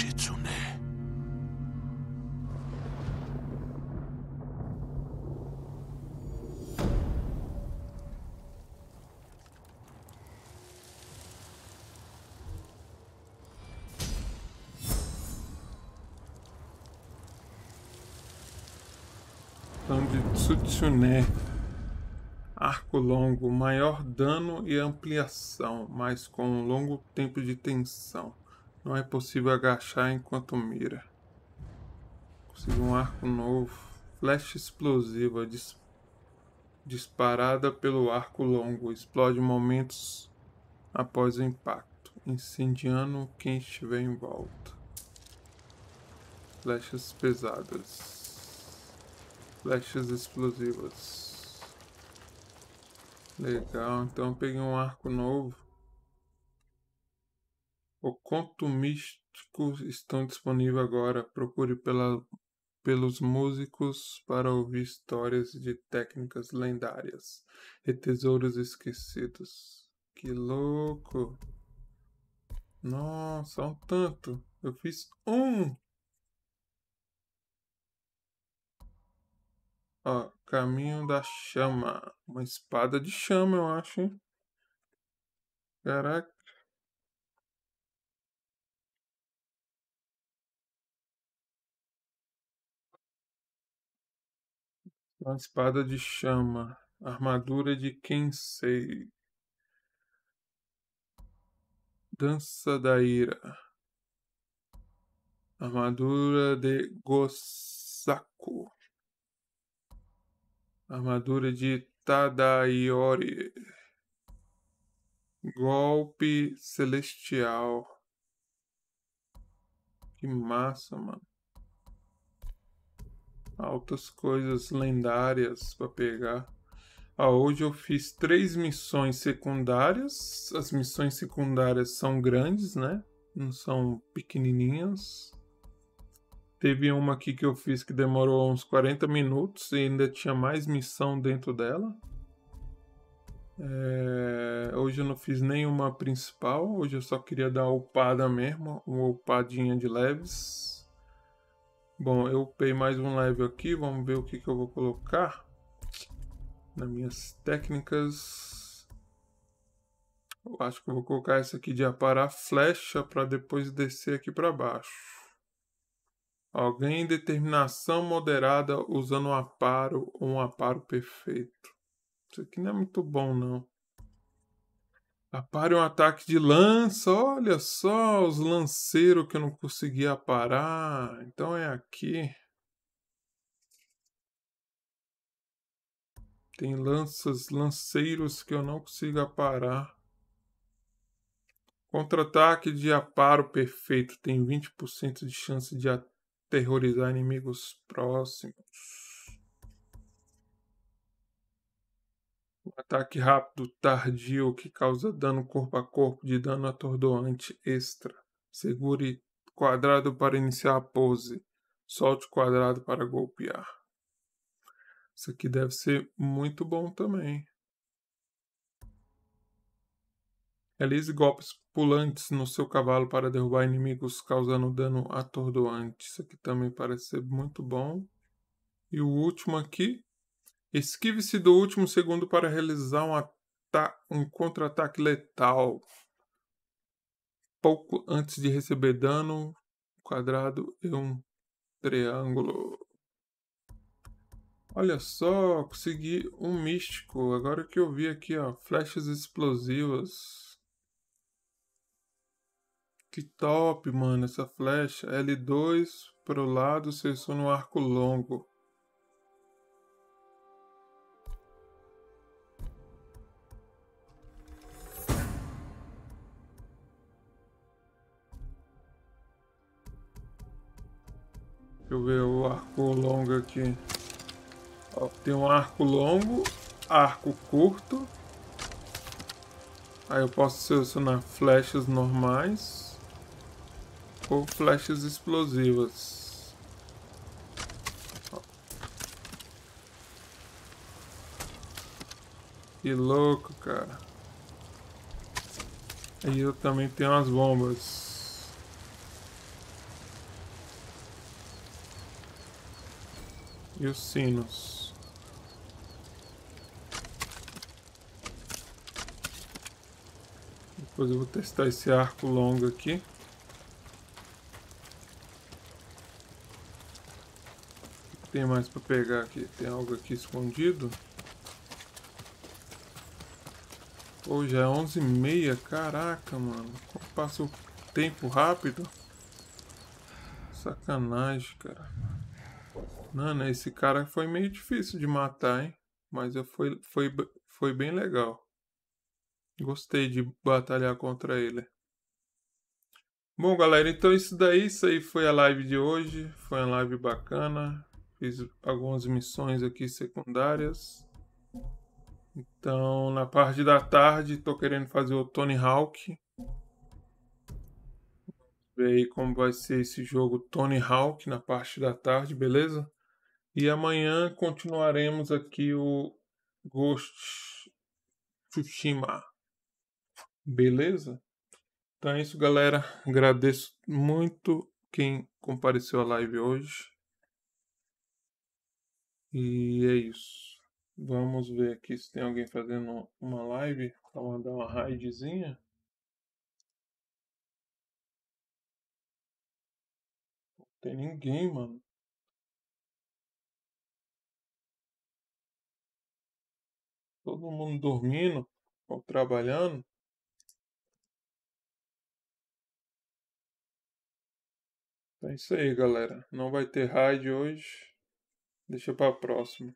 De Tsutsuné. Arco longo, maior dano e ampliação, mas com um longo tempo de tensão. Não é possível agachar enquanto mira. Consegui um arco novo. Flecha explosiva dis disparada pelo arco longo. Explode momentos após o impacto, incendiando quem estiver em volta. Flechas pesadas. Flechas explosivas. Legal, então eu peguei um arco novo. O conto místico estão disponível agora. Procure pela, pelos músicos para ouvir histórias de técnicas lendárias e tesouros esquecidos. Que louco! Nossa, um tanto. Eu fiz um. Ó, caminho da chama. Uma espada de chama, eu acho, hein? Caraca. Uma espada de chama. Armadura de Kensei. Dança da ira. Armadura de Gosaku. Armadura de Tadayori. Golpe celestial. Que massa, mano. Altas coisas lendárias pra pegar. Ah, hoje eu fiz três missões secundárias. As missões secundárias são grandes, né? Não são pequenininhas. Teve uma aqui que eu fiz que demorou uns quarenta minutos e ainda tinha mais missão dentro dela. É... Hoje eu não fiz nenhuma principal. Hoje eu só queria dar uma upada mesmo. Uma upadinha de leves. Bom, eu upei mais um level aqui. Vamos ver o que, que eu vou colocar nas minhas técnicas. Eu acho que eu vou colocar essa aqui de aparar flecha para depois descer aqui para baixo. Alguém em determinação moderada usando um aparo ou um aparo perfeito. Isso aqui não é muito bom, não. Apare um ataque de lança. Olha só os lanceiros que eu não consegui aparar. Então é aqui. Tem lanças, lanceiros que eu não consigo aparar. Contra-ataque de aparo perfeito. Tem vinte por cento de chance de aterrorizar inimigos próximos. Um ataque rápido tardio que causa dano corpo a corpo de dano atordoante extra. Segure quadrado para iniciar a pose. Solte quadrado para golpear. Isso aqui deve ser muito bom também. Realize golpes pulantes no seu cavalo para derrubar inimigos causando dano atordoante. Isso aqui também parece ser muito bom. E o último aqui. Esquive-se do último segundo para realizar um, um contra-ataque letal. Pouco antes de receber dano, quadrado e um triângulo. Olha só, consegui um místico. Agora que eu vi aqui, ó, flechas explosivas. Que top, mano, essa flecha. L dois para o lado, seleciona um arco longo. Deixa eu ver o arco longo aqui. Ó, tem um arco longo, arco curto. Aí eu posso selecionar flechas normais ou flechas explosivas. Ó. Que louco, cara. Aí eu também tenho as bombas. E os sinos. Depois eu vou testar esse arco longo aqui. O que tem mais para pegar aqui? Tem algo aqui escondido? Pô, já é onze e meia. Caraca, mano. Como passa o tempo rápido? Sacanagem, cara. Mano, esse cara foi meio difícil de matar, hein? Mas eu foi, foi, foi bem legal. Gostei de batalhar contra ele. Bom, galera, então isso daí, isso aí foi a live de hoje. Foi uma live bacana. Fiz algumas missões aqui secundárias. Então, na parte da tarde, tô querendo fazer o Tony Hawk. Ver aí como vai ser esse jogo Tony Hawk na parte da tarde, beleza? E amanhã continuaremos aqui o Ghost of Tsushima. Beleza? Então é isso, galera. Agradeço muito quem compareceu à live hoje. E é isso. Vamos ver aqui se tem alguém fazendo uma live para mandar uma raidzinha. Não tem ninguém, mano. Todo mundo dormindo ou trabalhando. É isso aí, galera. Não vai ter raid hoje. Deixa pra próxima.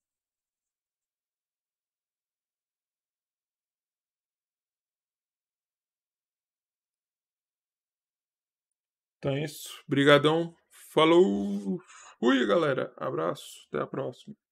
Então é isso. Brigadão. Falou. Fui, galera. Abraço. Até a próxima.